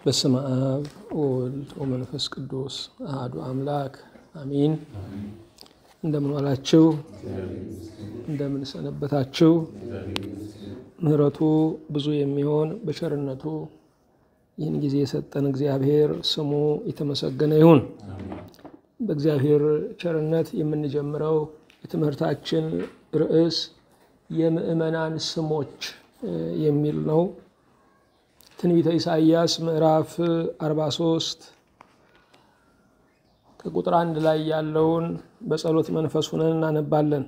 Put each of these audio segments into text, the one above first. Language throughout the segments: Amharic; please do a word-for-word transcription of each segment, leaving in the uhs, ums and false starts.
በስመ አብ ወወልድ ወመንፈስ ቅዱስ አሐዱ አምላክ አሜን። እንደምን ዋላችሁ? እንደምን ሰነበታችሁ? ምህረቱ ብዙ የሚሆን በቸርነቱ ይህን ጊዜ የሰጠን እግዚአብሔር ስሙ የተመሰገነ ይሁን። በእግዚአብሔር ቸርነት የምንጀምረው የትምህርታችን ርዕስ የምእመናን ስሞች የሚል ነው። ትንቢተ ኢሳይያስ ምዕራፍ አርባ ሶስት ከቁጥር አንድ ላይ ያለውን በጸሎት መንፈስ ሆነን እናነባለን።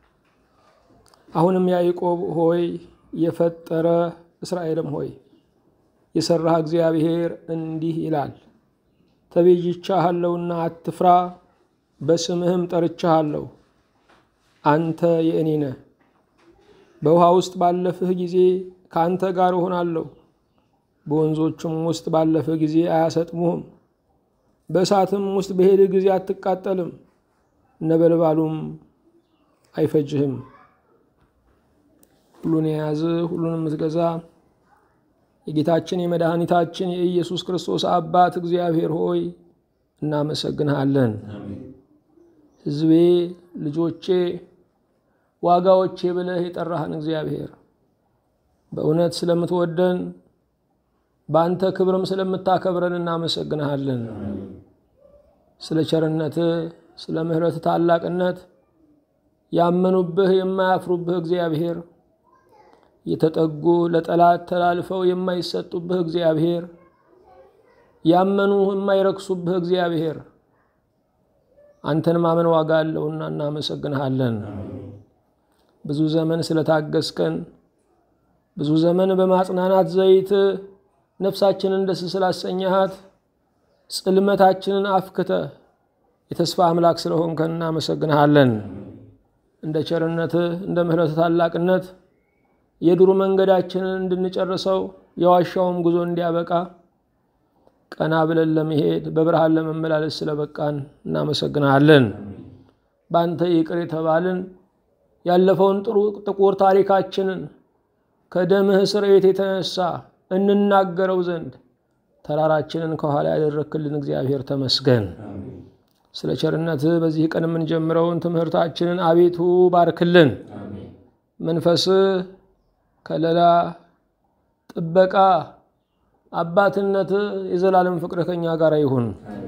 አሁንም ያዕቆብ ሆይ የፈጠረ እስራኤልም ሆይ የሰራህ እግዚአብሔር እንዲህ ይላል፣ ተቤዥቻለሁና አትፍራ፣ በስምህም ጠርቻለሁ፣ አንተ የእኔ ነህ። በውሃ ውስጥ ባለፍህ ጊዜ ከአንተ ጋር እሆናለሁ፣ በወንዞችም ውስጥ ባለፍህ ጊዜ አያሰጥሙህም። በእሳትም ውስጥ በሄድህ ጊዜ አትቃጠልም፣ ነበልባሉም አይፈጅህም። ሁሉን የያዝ ሁሉን የምትገዛ የጌታችን የመድኃኒታችን የኢየሱስ ክርስቶስ አባት እግዚአብሔር ሆይ እናመሰግንሃለን። ሕዝቤ፣ ልጆቼ፣ ዋጋዎቼ ብለህ የጠራህን እግዚአብሔር በእውነት ስለምትወደን በአንተ ክብርም ስለምታከብረን እናመሰግንሃለን። ስለ ቸርነትህ፣ ስለ ምሕረትህ ታላቅነት ያመኑብህ የማያፍሩብህ እግዚአብሔር፣ የተጠጉ ለጠላት ተላልፈው የማይሰጡብህ እግዚአብሔር፣ ያመኑ የማይረክሱብህ እግዚአብሔር፣ አንተን ማመን ዋጋ አለውና እናመሰግንሃለን። ብዙ ዘመን ስለታገስከን፣ ብዙ ዘመን በማጽናናት ዘይት ነፍሳችንን ደስ ስላሰኘሃት፣ ጽልመታችንን አፍክተህ የተስፋ አምላክ ስለሆንከን እናመሰግንሃለን። እንደ ቸርነትህ እንደ ምሕረትህ ታላቅነት የዱር መንገዳችንን እንድንጨርሰው የዋሻውም ጉዞ እንዲያበቃ ቀና ብለን ለመሄድ በብርሃን ለመመላለስ ስለበቃን እናመሰግንሃለን። በአንተ ይቅር የተባልን ያለፈውን ጥቁር ታሪካችንን ከደምህ ስርየት የተነሳ እንናገረው ዘንድ ተራራችንን ከኋላ ያደረክልን እግዚአብሔር ተመስገን። ስለ ቸርነትህ በዚህ ቀን የምንጀምረውን ትምህርታችንን አቤቱ ባርክልን። መንፈስህ ከለላ፣ ጥበቃ፣ አባትነትህ የዘላለም ፍቅር ከኛ ጋር ይሁን።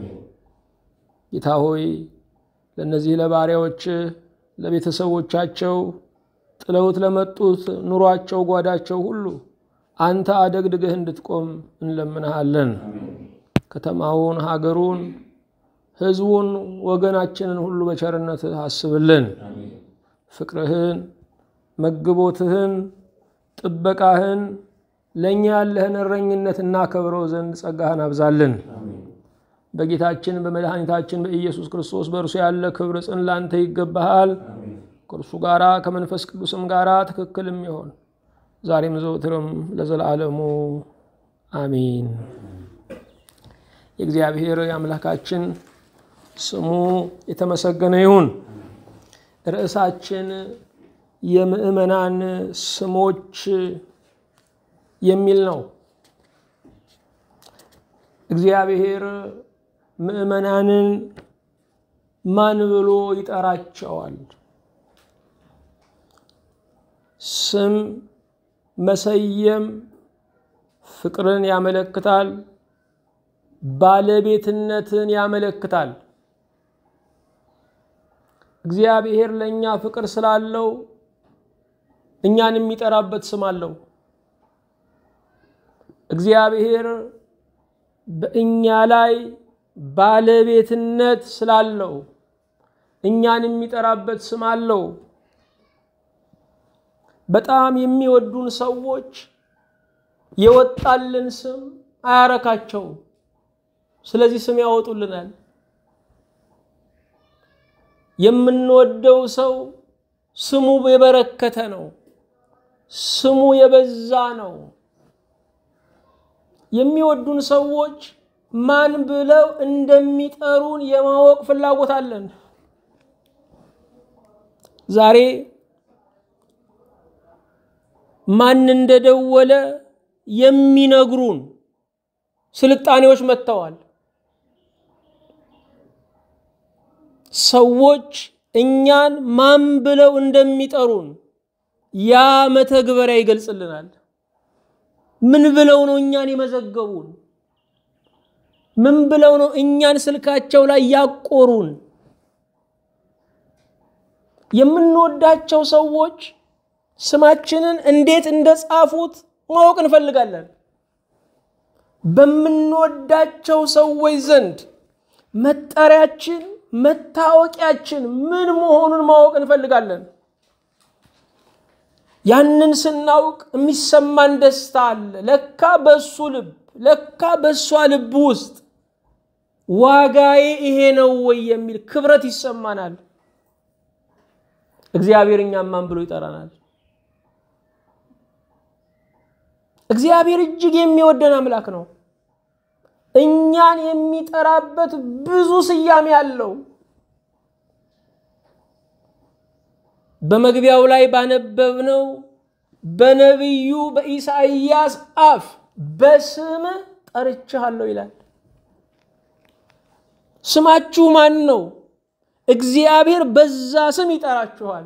ጌታ ሆይ ለእነዚህ ለባሪያዎች ለቤተሰቦቻቸው ጥለውት ለመጡት ኑሯቸው ጓዳቸው ሁሉ አንተ አደግድገህ እንድትቆም እንለምንሃለን። ከተማውን፣ ሀገሩን፣ ህዝቡን፣ ወገናችንን ሁሉ በቸርነትህ አስብልን። ፍቅርህን፣ መግቦትህን፣ ጥበቃህን፣ ለእኛ ያለህን እረኝነት እናከብረው ዘንድ ጸጋህን አብዛልን። በጌታችን በመድኃኒታችን በኢየሱስ ክርስቶስ በእርሱ ያለ ክብር ጽን ላንተ ይገባሃል። ከእርሱ ጋራ ከመንፈስ ቅዱስም ጋራ ትክክልም ይሆን ዛሬም ዘወትርም ለዘላለሙ አሜን። የእግዚአብሔር የአምላካችን ስሙ የተመሰገነ ይሁን። ርዕሳችን የምእመናን ስሞች የሚል ነው። እግዚአብሔር ምእመናንን ማን ብሎ ይጠራቸዋል? ስም መሰየም ፍቅርን ያመለክታል፣ ባለቤትነትን ያመለክታል። እግዚአብሔር ለኛ ፍቅር ስላለው እኛን የሚጠራበት ስም አለው። እግዚአብሔር በእኛ ላይ ባለቤትነት ስላለው እኛን የሚጠራበት ስም አለው። በጣም የሚወዱን ሰዎች የወጣልን ስም አያረካቸው፣ ስለዚህ ስም ያወጡልናል። የምንወደው ሰው ስሙ የበረከተ ነው፣ ስሙ የበዛ ነው። የሚወዱን ሰዎች ማን ብለው እንደሚጠሩን የማወቅ ፍላጎት አለን። ዛሬ ማን እንደደወለ የሚነግሩን ስልጣኔዎች መጥተዋል። ሰዎች እኛን ማን ብለው እንደሚጠሩን ያ መተግበሪያ ይገልጽልናል። ምን ብለው ነው እኛን የመዘገቡን? ምን ብለው ነው እኛን ስልካቸው ላይ ያቆሩን? የምንወዳቸው ሰዎች ስማችንን እንዴት እንደጻፉት ማወቅ እንፈልጋለን። በምንወዳቸው ሰዎች ዘንድ መጠሪያችን መታወቂያችን ምን መሆኑን ማወቅ እንፈልጋለን። ያንን ስናውቅ የሚሰማን ደስታ አለ። ለካ በሱ ልብ ለካ በሷ ልብ ውስጥ ዋጋዬ ይሄ ነው ወይ የሚል ክብረት ይሰማናል። እግዚአብሔር እኛን ማን ብሎ ይጠራናል? እግዚአብሔር እጅግ የሚወደን አምላክ ነው። እኛን የሚጠራበት ብዙ ስያሜ አለው። በመግቢያው ላይ ባነበብነው በነብዩ በኢሳይያስ አፍ በስም ጠርቻለሁ ይላል። ስማችሁ ማን ነው? እግዚአብሔር በዛ ስም ይጠራችኋል።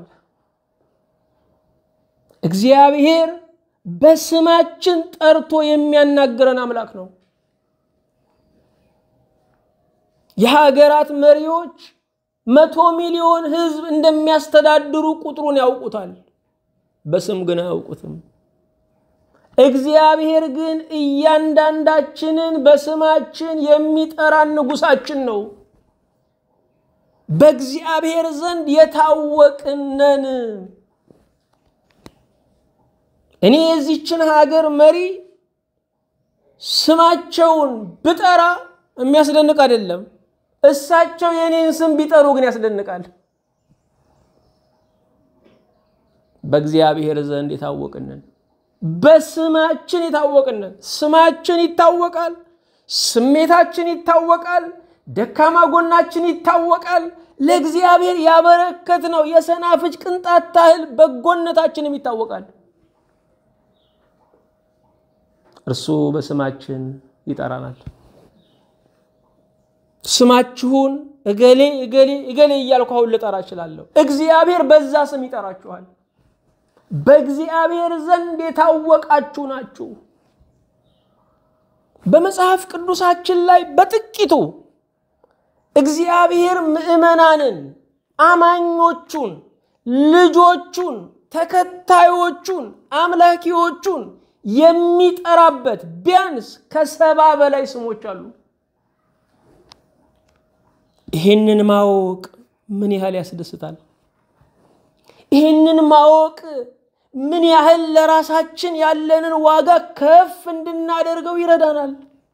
እግዚአብሔር በስማችን ጠርቶ የሚያናግረን አምላክ ነው። የሀገራት መሪዎች መቶ ሚሊዮን ህዝብ እንደሚያስተዳድሩ ቁጥሩን ያውቁታል፣ በስም ግን አያውቁትም። እግዚአብሔር ግን እያንዳንዳችንን በስማችን የሚጠራን ንጉሳችን ነው። በእግዚአብሔር ዘንድ የታወቅን ነን። እኔ የዚችን ሀገር መሪ ስማቸውን ብጠራ የሚያስደንቅ አይደለም። እሳቸው የኔን ስም ቢጠሩ ግን ያስደንቃል። በእግዚአብሔር ዘንድ የታወቅን ነን። በስማችን የታወቅን ነን። ስማችን ይታወቃል፣ ስሜታችን ይታወቃል፣ ደካማ ጎናችን ይታወቃል። ለእግዚአብሔር ያበረከትነው የሰናፍጭ ቅንጣት ታህል በጎነታችንም ይታወቃል። እርሱ በስማችን ይጠራናል። ስማችሁን እገሌ እገሌ እገሌ እያልኩ አሁን ልጠራ እችላለሁ። እግዚአብሔር በዛ ስም ይጠራችኋል። በእግዚአብሔር ዘንድ የታወቃችሁ ናችሁ። በመጽሐፍ ቅዱሳችን ላይ በጥቂቱ እግዚአብሔር ምእመናንን፣ አማኞቹን፣ ልጆቹን፣ ተከታዮቹን፣ አምላኪዎቹን የሚጠራበት ቢያንስ ከሰባ በላይ ስሞች አሉ። ይሄንን ማወቅ ምን ያህል ያስደስታል! ይሄንን ማወቅ ምን ያህል ለራሳችን ያለንን ዋጋ ከፍ እንድናደርገው ይረዳናል።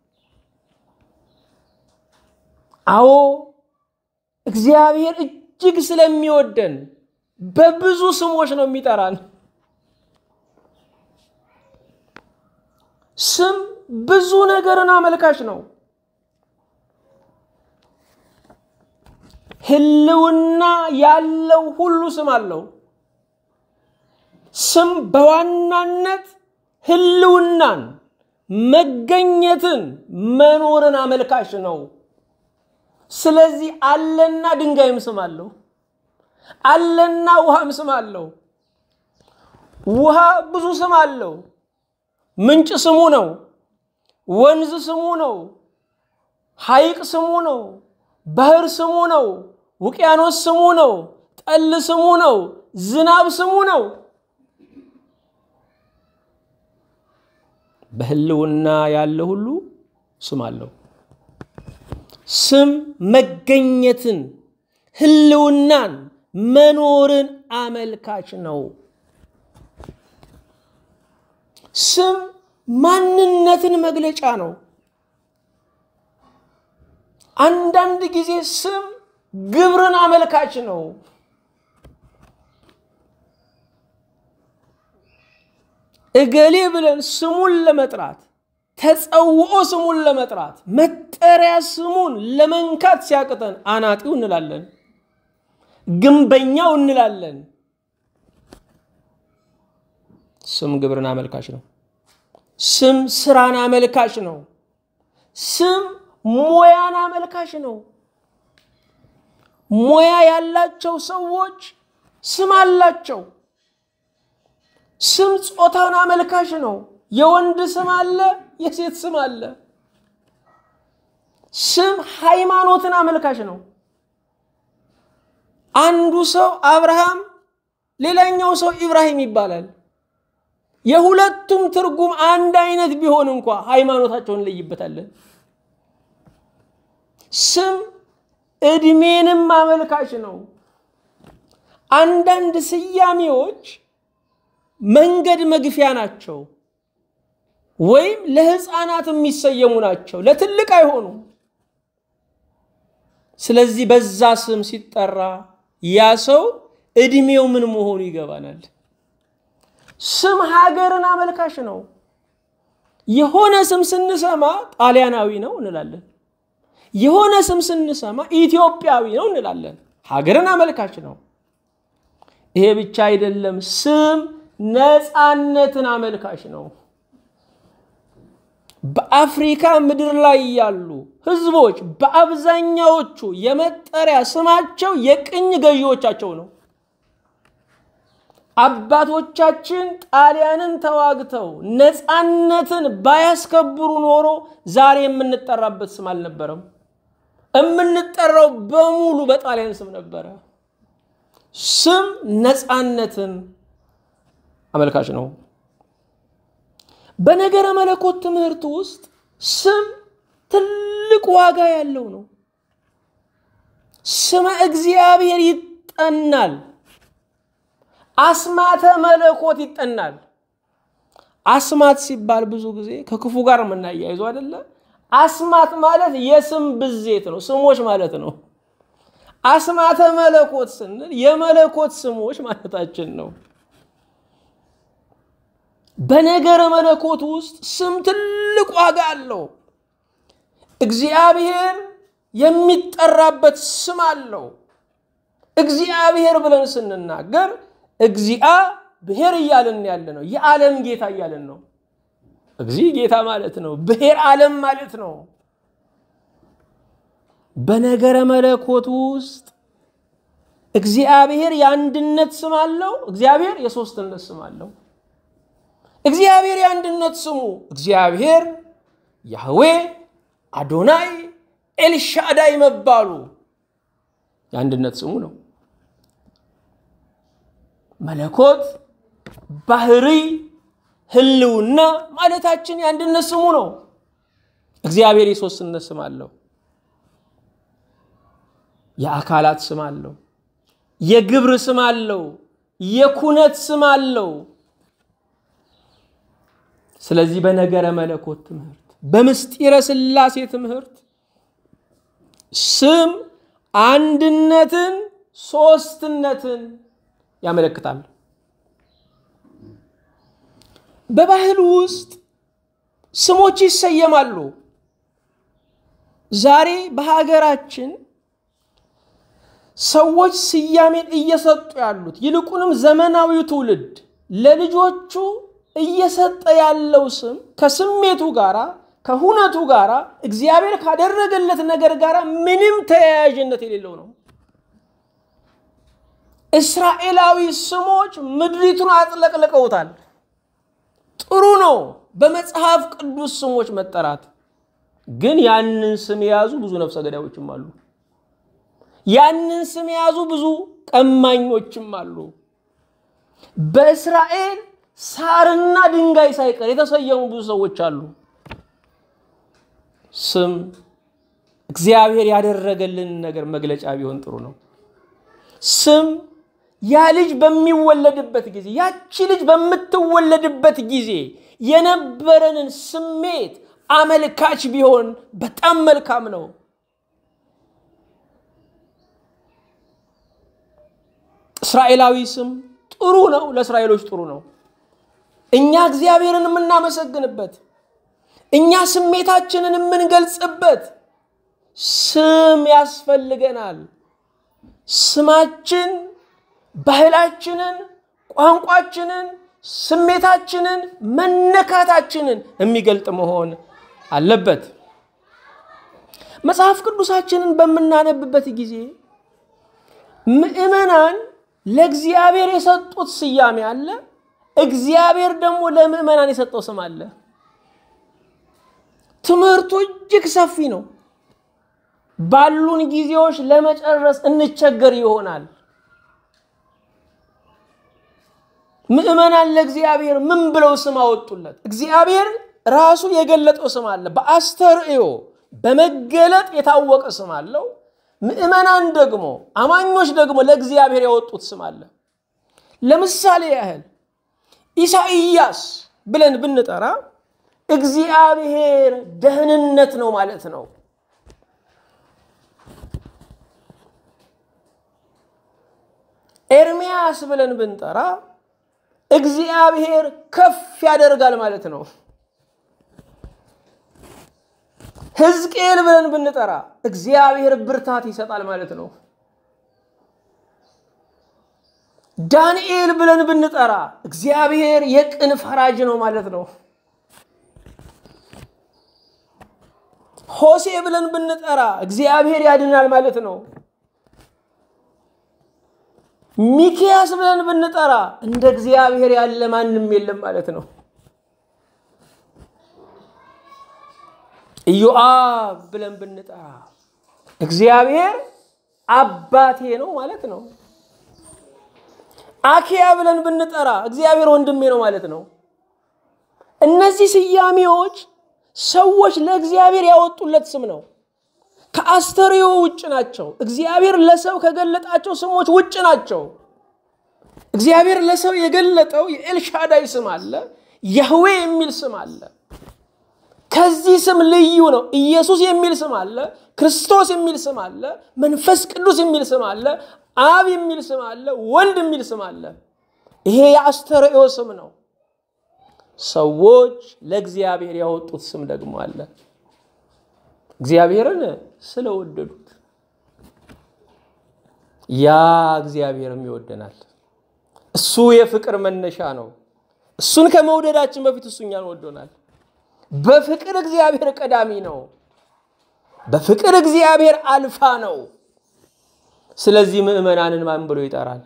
አዎ እግዚአብሔር እጅግ ስለሚወደን በብዙ ስሞች ነው የሚጠራን። ስም ብዙ ነገርን አመልካች ነው። ህልውና ያለው ሁሉ ስም አለው። ስም በዋናነት ህልውናን፣ መገኘትን፣ መኖርን አመልካች ነው። ስለዚህ አለና ድንጋይም ስም አለው፣ አለና ውሃም ስም አለው። ውሃ ብዙ ስም አለው። ምንጭ ስሙ ነው፣ ወንዝ ስሙ ነው፣ ሐይቅ ስሙ ነው፣ ባህር ስሙ ነው፣ ውቅያኖስ ስሙ ነው፣ ጠል ስሙ ነው፣ ዝናብ ስሙ ነው። በህልውና ያለ ሁሉ ስም አለው። ስም መገኘትን፣ ህልውናን፣ መኖርን አመልካች ነው። ስም ማንነትን መግለጫ ነው። አንዳንድ ጊዜ ስም ግብርን አመልካች ነው። እገሌ ብለን ስሙን ለመጥራት ተጸውኦ ስሙን ለመጥራት መጠሪያ ስሙን ለመንካት ሲያቅተን አናጢው እንላለን፣ ግንበኛው እንላለን። ስም ግብርን አመልካች ነው። ስም ስራን አመልካች ነው። ስም ሞያን አመልካሽ ነው። ሞያ ያላቸው ሰዎች ስም አላቸው። ስም ጾታን አመልካሽ ነው። የወንድ ስም አለ፣ የሴት ስም አለ። ስም ሃይማኖትን አመልካሽ ነው። አንዱ ሰው አብርሃም ሌላኛው ሰው ኢብራሂም ይባላል። የሁለቱም ትርጉም አንድ አይነት ቢሆን እንኳን ሃይማኖታቸውን ለይበታለን። ስም እድሜንም አመልካሽ ነው። አንዳንድ ስያሜዎች መንገድ መግፊያ ናቸው ወይም ለህፃናት የሚሰየሙ ናቸው፣ ለትልቅ አይሆኑም። ስለዚህ በዛ ስም ሲጠራ ያ ሰው እድሜው ምን መሆኑ ይገባናል። ስም ሀገርን አመልካሽ ነው። የሆነ ስም ስንሰማ ጣሊያናዊ ነው እንላለን። የሆነ ስም ስንሰማ ኢትዮጵያዊ ነው እንላለን። ሀገርን አመልካች ነው። ይሄ ብቻ አይደለም፣ ስም ነፃነትን አመልካች ነው። በአፍሪካ ምድር ላይ ያሉ ህዝቦች በአብዛኛዎቹ የመጠሪያ ስማቸው የቅኝ ገዢዎቻቸው ነው። አባቶቻችን ጣሊያንን ተዋግተው ነፃነትን ባያስከብሩ ኖሮ ዛሬ የምንጠራበት ስም አልነበረም። እምንጠራው በሙሉ በጣሊያን ስም ነበረ። ስም ነፃነትን አመልካች ነው። በነገረ መለኮት ትምህርት ውስጥ ስም ትልቅ ዋጋ ያለው ነው። ስመ እግዚአብሔር ይጠናል። አስማተ መለኮት ይጠናል። አስማት ሲባል ብዙ ጊዜ ከክፉ ጋር የምናያይዘው አይደለ? አስማት ማለት የስም ብዜት ነው፣ ስሞች ማለት ነው። አስማተ መለኮት ስንል የመለኮት ስሞች ማለታችን ነው። በነገረ መለኮት ውስጥ ስም ትልቅ ዋጋ አለው። እግዚአብሔር የሚጠራበት ስም አለው። እግዚአብሔር ብለን ስንናገር እግዚአብሔር እያልን ያለ ነው። የዓለም ጌታ እያልን ነው። እግዚእ ጌታ ማለት ነው። ብሔር ዓለም ማለት ነው። በነገረ መለኮት ውስጥ እግዚአብሔር የአንድነት ስም አለው። እግዚአብሔር የሶስትነት ስም አለው። እግዚአብሔር የአንድነት ስሙ እግዚአብሔር ያህዌ አዶናይ ኤልሻዳይ መባሉ የአንድነት ስሙ ነው። መለኮት ባህሪ ህልውና ማለታችን የአንድነት ስሙ ነው። እግዚአብሔር የሶስትነት ስም አለው። የአካላት ስም አለው። የግብር ስም አለው። የኩነት ስም አለው። ስለዚህ በነገረ መለኮት ትምህርት በምስጢረ ሥላሴ ትምህርት ስም አንድነትን ሶስትነትን ያመለክታል። በባህል ውስጥ ስሞች ይሰየማሉ። ዛሬ በሀገራችን ሰዎች ስያሜን እየሰጡ ያሉት ይልቁንም ዘመናዊው ትውልድ ለልጆቹ እየሰጠ ያለው ስም ከስሜቱ ጋራ ከሁነቱ ጋራ እግዚአብሔር ካደረገለት ነገር ጋራ ምንም ተያያዥነት የሌለው ነው። እስራኤላዊ ስሞች ምድሪቱን አጥለቅልቀውታል። ጥሩ ነው በመጽሐፍ ቅዱስ ስሞች መጠራት፣ ግን ያንን ስም የያዙ ብዙ ነፍሰ ገዳዮችም አሉ። ያንን ስም የያዙ ብዙ ቀማኞችም አሉ። በእስራኤል ሳርና ድንጋይ ሳይቀር የተሰየሙ ብዙ ሰዎች አሉ። ስም እግዚአብሔር ያደረገልን ነገር መግለጫ ቢሆን ጥሩ ነው። ስም ያ ልጅ በሚወለድበት ጊዜ ያቺ ልጅ በምትወለድበት ጊዜ የነበረንን ስሜት አመልካች ቢሆን በጣም መልካም ነው። እስራኤላዊ ስም ጥሩ ነው፣ ለእስራኤሎች ጥሩ ነው። እኛ እግዚአብሔርን የምናመሰግንበት እኛ ስሜታችንን የምንገልጽበት ስም ያስፈልገናል። ስማችን ባህላችንን፣ ቋንቋችንን፣ ስሜታችንን፣ መነካታችንን የሚገልጥ መሆን አለበት። መጽሐፍ ቅዱሳችንን በመናነብበት ጊዜ ምእመናን ለእግዚአብሔር የሰጡት ስያሜ አለ፣ እግዚአብሔር ደግሞ ለምእመናን የሰጠው ስም አለ። ትምህርቱ እጅግ ሰፊ ነው። ባሉን ጊዜዎች ለመጨረስ እንቸገር ይሆናል። ምእመናን ለእግዚአብሔር ምን ብለው ስም አወጡለት? እግዚአብሔር ራሱ የገለጠው ስም አለ። በአስተርእዮ በመገለጥ የታወቀ ስም አለው። ምእመናን ደግሞ አማኞች ደግሞ ለእግዚአብሔር ያወጡት ስም አለ። ለምሳሌ ያህል ኢሳይያስ ብለን ብንጠራ እግዚአብሔር ደህንነት ነው ማለት ነው። ኤርምያስ ብለን ብንጠራ እግዚአብሔር ከፍ ያደርጋል ማለት ነው። ሕዝቅኤል ብለን ብንጠራ እግዚአብሔር ብርታት ይሰጣል ማለት ነው። ዳንኤል ብለን ብንጠራ እግዚአብሔር የቅን ፈራጅ ነው ማለት ነው። ሆሴ ብለን ብንጠራ እግዚአብሔር ያድናል ማለት ነው። ሚክያስ ብለን ብንጠራ እንደ እግዚአብሔር ያለ ማንም የለም ማለት ነው። ኢዮአብ ብለን ብንጠራ እግዚአብሔር አባቴ ነው ማለት ነው። አኪያ ብለን ብንጠራ እግዚአብሔር ወንድሜ ነው ማለት ነው። እነዚህ ስያሜዎች ሰዎች ለእግዚአብሔር ያወጡለት ስም ነው። ከአስተርእዮ ውጭ ናቸው። እግዚአብሔር ለሰው ከገለጣቸው ስሞች ውጭ ናቸው። እግዚአብሔር ለሰው የገለጠው የኤልሻዳይ ስም አለ፣ ያህዌ የሚል ስም አለ። ከዚህ ስም ልዩ ነው። ኢየሱስ የሚል ስም አለ፣ ክርስቶስ የሚል ስም አለ፣ መንፈስ ቅዱስ የሚል ስም አለ፣ አብ የሚል ስም አለ፣ ወልድ የሚል ስም አለ። ይሄ የአስተርእዮ ስም ነው። ሰዎች ለእግዚአብሔር ያወጡት ስም ደግሞ አለ። እግዚአብሔርን ስለወደዱት ያ እግዚአብሔርም ይወደናል። እሱ የፍቅር መነሻ ነው። እሱን ከመውደዳችን በፊት እሱ እኛን ወዶናል። በፍቅር እግዚአብሔር ቀዳሚ ነው። በፍቅር እግዚአብሔር አልፋ ነው። ስለዚህ ምእመናንን ማን ብሎ ይጠራል?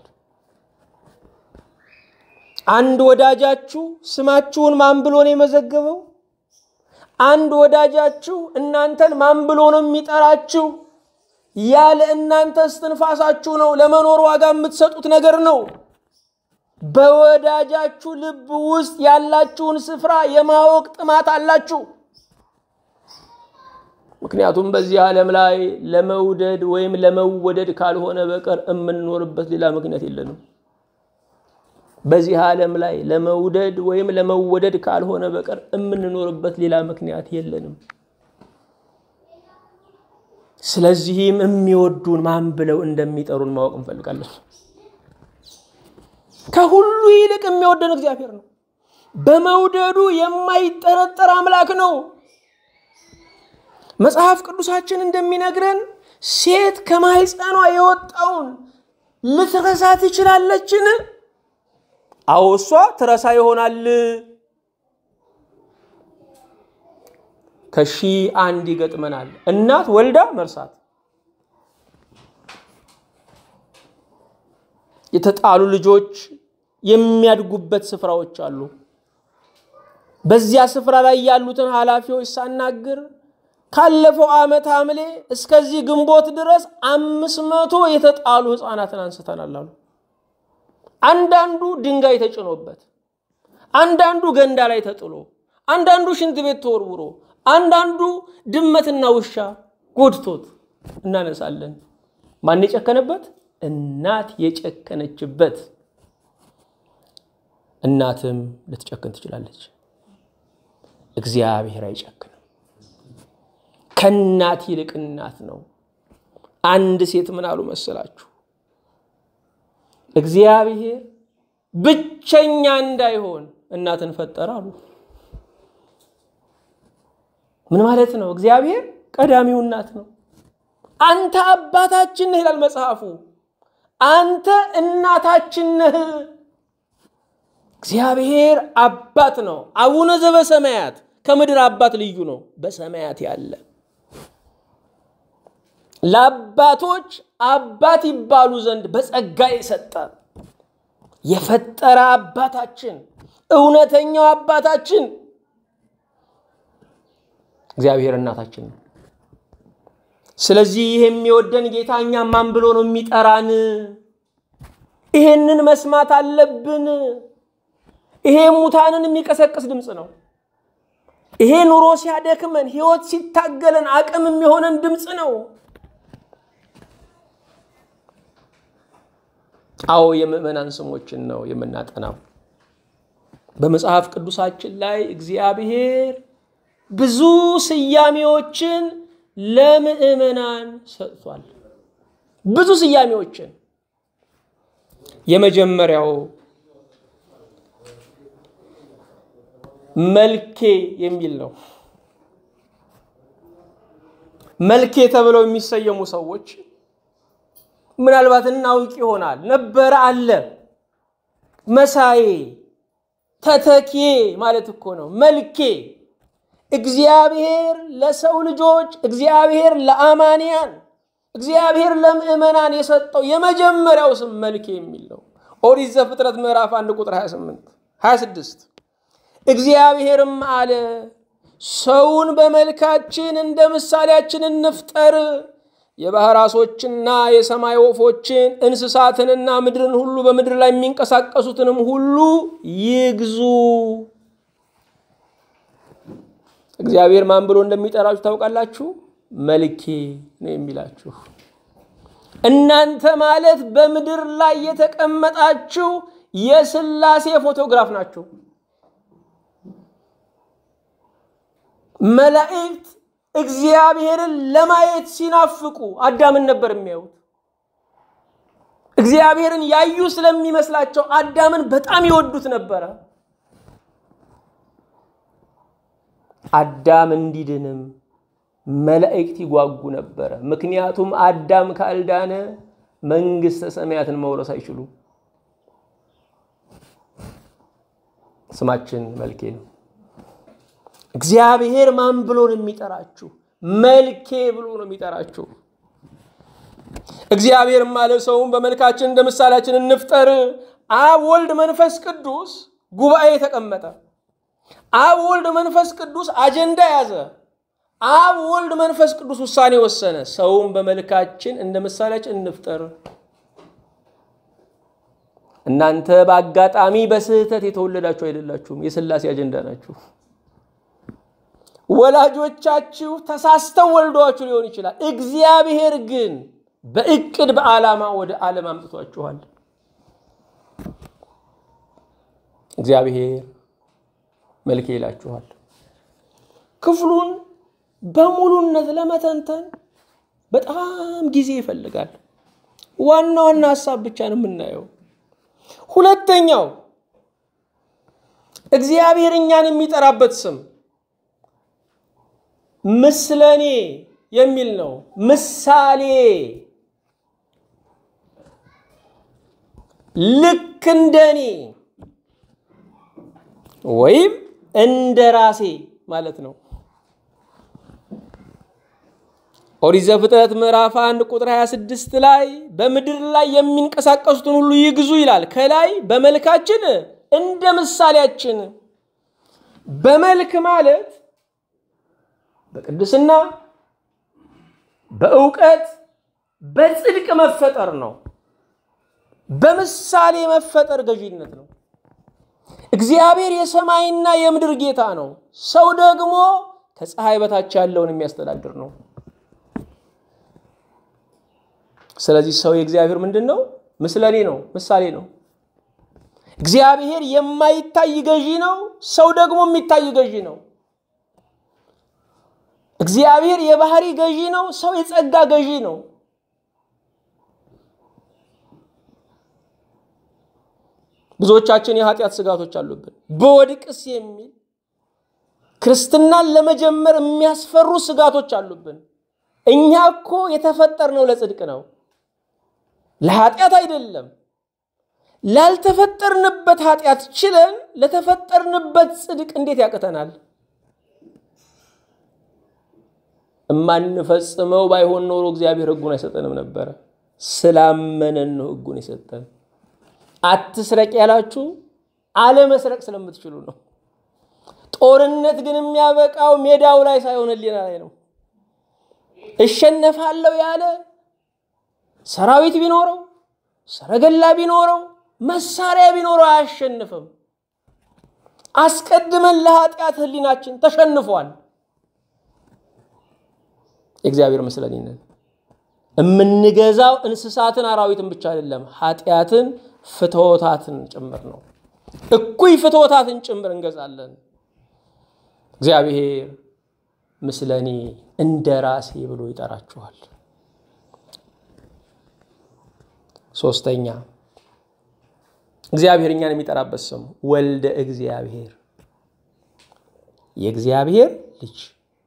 አንድ ወዳጃችሁ ስማችሁን ማን ብሎ ነው የመዘገበው? አንድ ወዳጃችሁ እናንተን ማን ብሎ ነው የሚጠራችሁ? ያለ እናንተ እስትንፋሳችሁ ነው። ለመኖር ዋጋ የምትሰጡት ነገር ነው። በወዳጃችሁ ልብ ውስጥ ያላችሁን ስፍራ የማወቅ ጥማት አላችሁ። ምክንያቱም በዚህ ዓለም ላይ ለመውደድ ወይም ለመወደድ ካልሆነ በቀር የምንኖርበት ሌላ ምክንያት የለንም። በዚህ ዓለም ላይ ለመውደድ ወይም ለመወደድ ካልሆነ በቀር የምንኖርበት ሌላ ምክንያት የለንም። ስለዚህም የሚወዱን ማን ብለው እንደሚጠሩን ማወቅ እንፈልጋለን። ከሁሉ ይልቅ የሚወደን እግዚአብሔር ነው። በመውደዱ የማይጠረጠር አምላክ ነው። መጽሐፍ ቅዱሳችን እንደሚነግረን ሴት ከማህፀኗ የወጣውን ልትረሳ ትችላለችን? አዎ እሷ ትረሳ ይሆናል። ከሺ አንድ ይገጥመናል። እናት ወልዳ መርሳት፣ የተጣሉ ልጆች የሚያድጉበት ስፍራዎች አሉ። በዚያ ስፍራ ላይ ያሉትን ኃላፊዎች ሳናግር ካለፈው ዓመት ሐምሌ እስከዚህ ግንቦት ድረስ አምስት መቶ የተጣሉ ህፃናትን አንስተናል አሉ። አንዳንዱ ድንጋይ ተጭኖበት፣ አንዳንዱ ገንዳ ላይ ተጥሎ፣ አንዳንዱ ሽንት ቤት ተወርውሮ፣ አንዳንዱ ድመትና ውሻ ጎድቶት እናነሳለን። ማን የጨከነበት? እናት የጨከነችበት። እናትም ልትጨክን ትችላለች። እግዚአብሔር አይጨክንም። ከእናት ይልቅ እናት ነው። አንድ ሴት ምን አሉ መሰላችሁ? እግዚአብሔር ብቸኛ እንዳይሆን እናትን ፈጠረ አሉ። ምን ማለት ነው? እግዚአብሔር ቀዳሚው እናት ነው። አንተ አባታችን ነህ ይላል መጽሐፉ። አንተ እናታችን ነህ። እግዚአብሔር አባት ነው። አቡነ ዘበሰማያት ከምድር አባት ልዩ ነው። በሰማያት ያለ ለአባቶች አባት ይባሉ ዘንድ በጸጋ የሰጠ የፈጠረ አባታችን እውነተኛው አባታችን እግዚአብሔር እናታችን ነው። ስለዚህ ይሄ የሚወደን ጌታ እኛ ማን ብሎ ነው የሚጠራን? ይሄንን መስማት አለብን። ይሄ ሙታንን የሚቀሰቅስ ድምጽ ነው። ይሄ ኑሮ ሲያደክመን ህይወት ሲታገለን አቅም የሚሆነን ድምጽ ነው። አዎ የምእመናን ስሞችን ነው የምናጠናው። በመጽሐፍ ቅዱሳችን ላይ እግዚአብሔር ብዙ ስያሜዎችን ለምእመናን ሰጥቷል። ብዙ ስያሜዎችን። የመጀመሪያው መልኬ የሚል ነው። መልኬ ተብለው የሚሰየሙ ሰዎች ምናልባት እናውቅ ይሆናል። ነበር አለ መሳዬ ተተኬ ማለት እኮ ነው። መልኬ እግዚአብሔር ለሰው ልጆች እግዚአብሔር ለአማንያን እግዚአብሔር ለምእመናን የሰጠው የመጀመሪያው ስም መልኬ የሚል ነው። ኦሪት ዘፍጥረት ምዕራፍ አንድ ቁጥር ሃያ ስምንት ሃያ ስድስት እግዚአብሔርም አለ ሰውን በመልካችን እንደ ምሳሌያችን እንፍጠር፣ የባህር ዓሦችንና የሰማይ ወፎችን እንስሳትንና ምድርን ሁሉ በምድር ላይ የሚንቀሳቀሱትንም ሁሉ ይግዙ። እግዚአብሔር ማን ብሎ እንደሚጠራችሁ ታውቃላችሁ? መልኬ ነው የሚላችሁ። እናንተ ማለት በምድር ላይ የተቀመጣችሁ የሥላሴ ፎቶግራፍ ናችሁ። መላእክት እግዚአብሔርን ለማየት ሲናፍቁ አዳምን ነበር የሚያዩት። እግዚአብሔርን ያዩ ስለሚመስላቸው አዳምን በጣም ይወዱት ነበር። አዳም እንዲድንም መላእክት ይጓጉ ነበር። ምክንያቱም አዳም ካልዳነ መንግስተ ሰማያትን መውረስ አይችሉ። ስማችን መልኬ ነው። እግዚአብሔር ማን ብሎ ነው የሚጠራችሁ? መልኬ ብሎ ነው የሚጠራችሁ። እግዚአብሔር ማለት ሰውን በመልካችን እንደ ምሳሌያችን እንፍጠር። አብ ወልድ መንፈስ ቅዱስ ጉባኤ ተቀመጠ። አብ ወልድ መንፈስ ቅዱስ አጀንዳ ያዘ። አብ ወልድ መንፈስ ቅዱስ ውሳኔ ወሰነ። ሰውን በመልካችን እንደ ምሳሌያችን እንፍጠር። እናንተ በአጋጣሚ በስህተት የተወለዳችሁ አይደላችሁም፣ የሥላሴ አጀንዳ ናችሁ። ወላጆቻችሁ ተሳስተው ወልደዋችሁ ሊሆን ይችላል። እግዚአብሔር ግን በእቅድ በዓላማ ወደ ዓለም አምጥቷችኋል። እግዚአብሔር መልኬ ይላችኋል። ክፍሉን በሙሉነት ለመተንተን በጣም ጊዜ ይፈልጋል። ዋና ዋና ሐሳብ ብቻ ነው የምናየው። ሁለተኛው እግዚአብሔር እኛን የሚጠራበት ስም ምስለኔ የሚል ነው። ምሳሌ ልክ እንደኔ ወይም እንደራሴ ማለት ነው። ኦሪት ዘፍጥረት ምዕራፍ አንድ ቁጥር ሃያ ስድስት ላይ በምድር ላይ የሚንቀሳቀሱትን ሁሉ ይግዙ ይላል። ከላይ በመልካችን እንደ ምሳሌያችን። በመልክ ማለት በቅድስና በእውቀት በጽድቅ መፈጠር ነው። በምሳሌ መፈጠር ገዢነት ነው። እግዚአብሔር የሰማይና የምድር ጌታ ነው። ሰው ደግሞ ከፀሐይ በታች ያለውን የሚያስተዳድር ነው። ስለዚህ ሰው የእግዚአብሔር ምንድነው? ምስለኔ ነው፣ ምሳሌ ነው። እግዚአብሔር የማይታይ ገዢ ነው። ሰው ደግሞ የሚታይ ገዢ ነው። እግዚአብሔር የባህሪ ገዢ ነው። ሰው የጸጋ ገዢ ነው። ብዙዎቻችን የኃጢአት ስጋቶች አሉብን። በወድቅስ የሚል ክርስትናን ለመጀመር የሚያስፈሩ ስጋቶች አሉብን። እኛ እኮ የተፈጠርነው ለጽድቅ ነው፣ ለኃጢአት አይደለም። ላልተፈጠርንበት ኃጢአት ችለን ለተፈጠርንበት ጽድቅ እንዴት ያቀተናል? እማንፈጽመው ባይሆን ኖሮ እግዚአብሔር ሕጉን አይሰጠንም ነበር። ስላመነን ነው ሕጉን የሰጠን። አትስረቅ ያላችሁ አለ መስረቅ ስለምትችሉ ነው። ጦርነት ግን የሚያበቃው ሜዳው ላይ ሳይሆን ህሊና ላይ ነው። እሸነፋለሁ ያለ ሰራዊት ቢኖረው ሰረገላ ቢኖረው መሳሪያ ቢኖረው አያሸንፍም። አስቀድመን ለኃጢአት ህሊናችን ተሸንፏል። እግዚአብሔር መስለኝ ነን። እምንገዛው እንስሳትን አራዊትን ብቻ አይደለም ኃጢአትን ፍትወታትን ጭምር ነው። እኩይ ፍትወታትን ጭምር እንገዛለን። እግዚአብሔር መስለኔ እንደራሴ ብሎ ይጠራችኋል። ሶስተኛ እግዚአብሔር እኛን የሚጠራበት ስም ወልደ እግዚአብሔር የእግዚአብሔር ልጅ።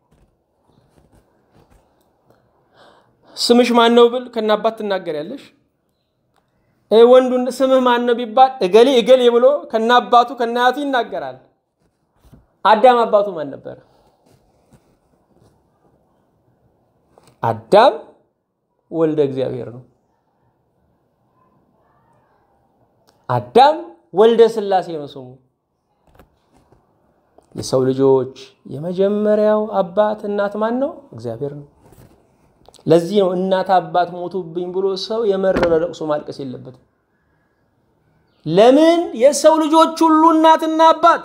ስምሽ ማን ነው ብል ከናባት ትናገሪያለሽ። እይ ወንዱን ስምህ ማን ነው ቢባል እገሌ እገሌ ብሎ ከናባቱ ከናያቱ ይናገራል። አዳም አባቱ ማን ነበር? አዳም ወልደ እግዚአብሔር ነው። አዳም ወልደ ስላሴ ነው ስሙ። የሰው ልጆች የመጀመሪያው አባት እናት ማን ነው? እግዚአብሔር ነው። ለዚህ ነው እናት አባት ሞቱብኝ ብሎ ሰው የመረረ ለቅሶ ማልቀስ የለበትም። ለምን? የሰው ልጆች ሁሉ እናትና አባት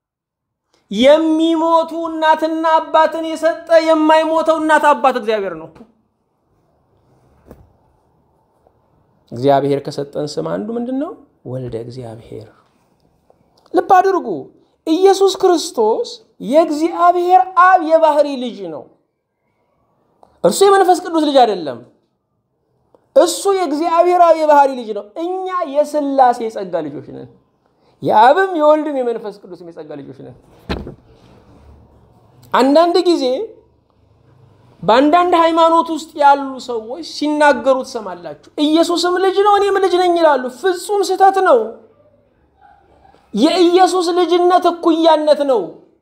የሚሞቱ እናትና አባትን የሰጠ የማይሞተው እናት አባት እግዚአብሔር ነው። እግዚአብሔር ከሰጠን ስም አንዱ ምንድነው? ወልደ እግዚአብሔር። ልብ አድርጉ። ኢየሱስ ክርስቶስ የእግዚአብሔር አብ የባህሪ ልጅ ነው። እርሱ የመንፈስ ቅዱስ ልጅ አይደለም። እሱ የእግዚአብሔር አብ የባህሪ ልጅ ነው። እኛ የሥላሴ የጸጋ ልጆች ነን። የአብም የወልድም የመንፈስ ቅዱስም የጸጋ ልጆች ነን። አንዳንድ ጊዜ በአንዳንድ ሃይማኖት ውስጥ ያሉ ሰዎች ሲናገሩት ሰማላችሁ። ኢየሱስም ልጅ ነው እኔም ልጅ ነኝ ይላሉ። ፍጹም ስህተት ነው። የኢየሱስ ልጅነት እኩያነት ነው።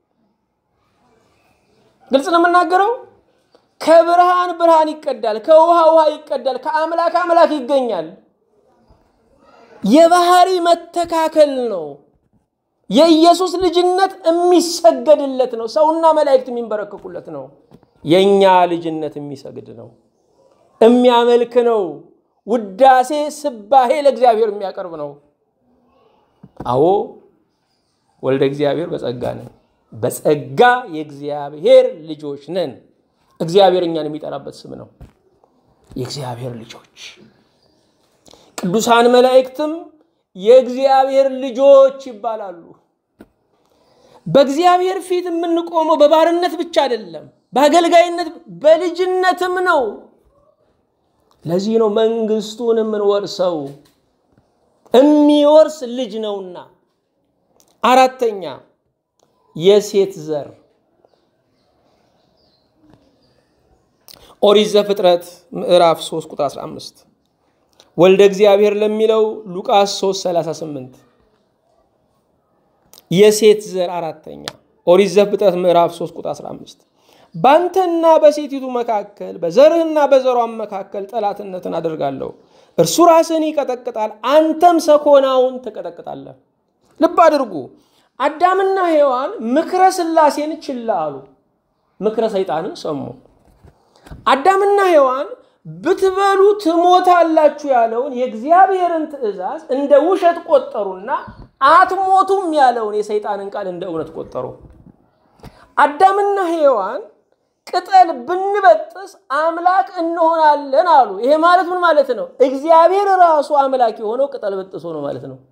ግልጽ ነው የምናገረው። ከብርሃን ብርሃን ይቀዳል፣ ከውሃ ውሃ ይቀዳል፣ ከአምላክ አምላክ ይገኛል። የባህሪ መተካከል ነው። የኢየሱስ ልጅነት የሚሰገድለት ነው። ሰውና መላእክት የሚንበረከኩለት ነው። የኛ ልጅነት የሚሰግድ ነው፣ የሚያመልክ ነው። ውዳሴ ስባሄ ለእግዚአብሔር የሚያቀርብ ነው። አዎ ወልደ እግዚአብሔር በጸጋ ነን። በጸጋ የእግዚአብሔር ልጆች ነን። እግዚአብሔር እኛን የሚጠራበት ስም ነው። የእግዚአብሔር ልጆች። ቅዱሳን መላእክትም የእግዚአብሔር ልጆች ይባላሉ። በእግዚአብሔር ፊት የምንቆመው በባርነት ብቻ አይደለም፣ በአገልጋይነት በልጅነትም ነው። ለዚህ ነው መንግስቱን የምንወርሰው። የሚወርስ ልጅ ነውና። አራተኛ የሴት ዘር። ኦሪት ዘፍጥረት ምዕራፍ ሶስት ቁጥር አስራ አምስት ወልደ እግዚአብሔር ለሚለው ሉቃስ ሶስት ሰላሳ ስምንት የሴት ዘር አራተኛ ኦሪት ዘፍጥረት ምዕራፍ ሶስት ቁጥር አስራ አምስት ባንተና በሴቲቱ መካከል በዘርህና በዘሯም መካከል ጠላትነትን አደርጋለሁ። እርሱ ራስን ይቀጠቅጣል፣ አንተም ሰኮናውን ትቀጠቅጣለህ። ልብ አድርጉ። አዳምና ሔዋን ምክረ ሥላሴን ችላ አሉ፣ ምክረ ሰይጣንን ሰሙ። አዳምና ሔዋን ብትበሉ ትሞታላችሁ ያለውን የእግዚአብሔርን ትእዛዝ እንደ ውሸት ቆጠሩና አትሞቱም ያለውን የሰይጣንን ቃል እንደ እውነት ቆጠሩ። አዳምና ሔዋን ቅጠል ብንበጥስ አምላክ እንሆናለን አሉ። ይሄ ማለት ምን ማለት ነው? እግዚአብሔር ራሱ አምላክ የሆነው ቅጠል በጥሶ ነው ማለት ነው።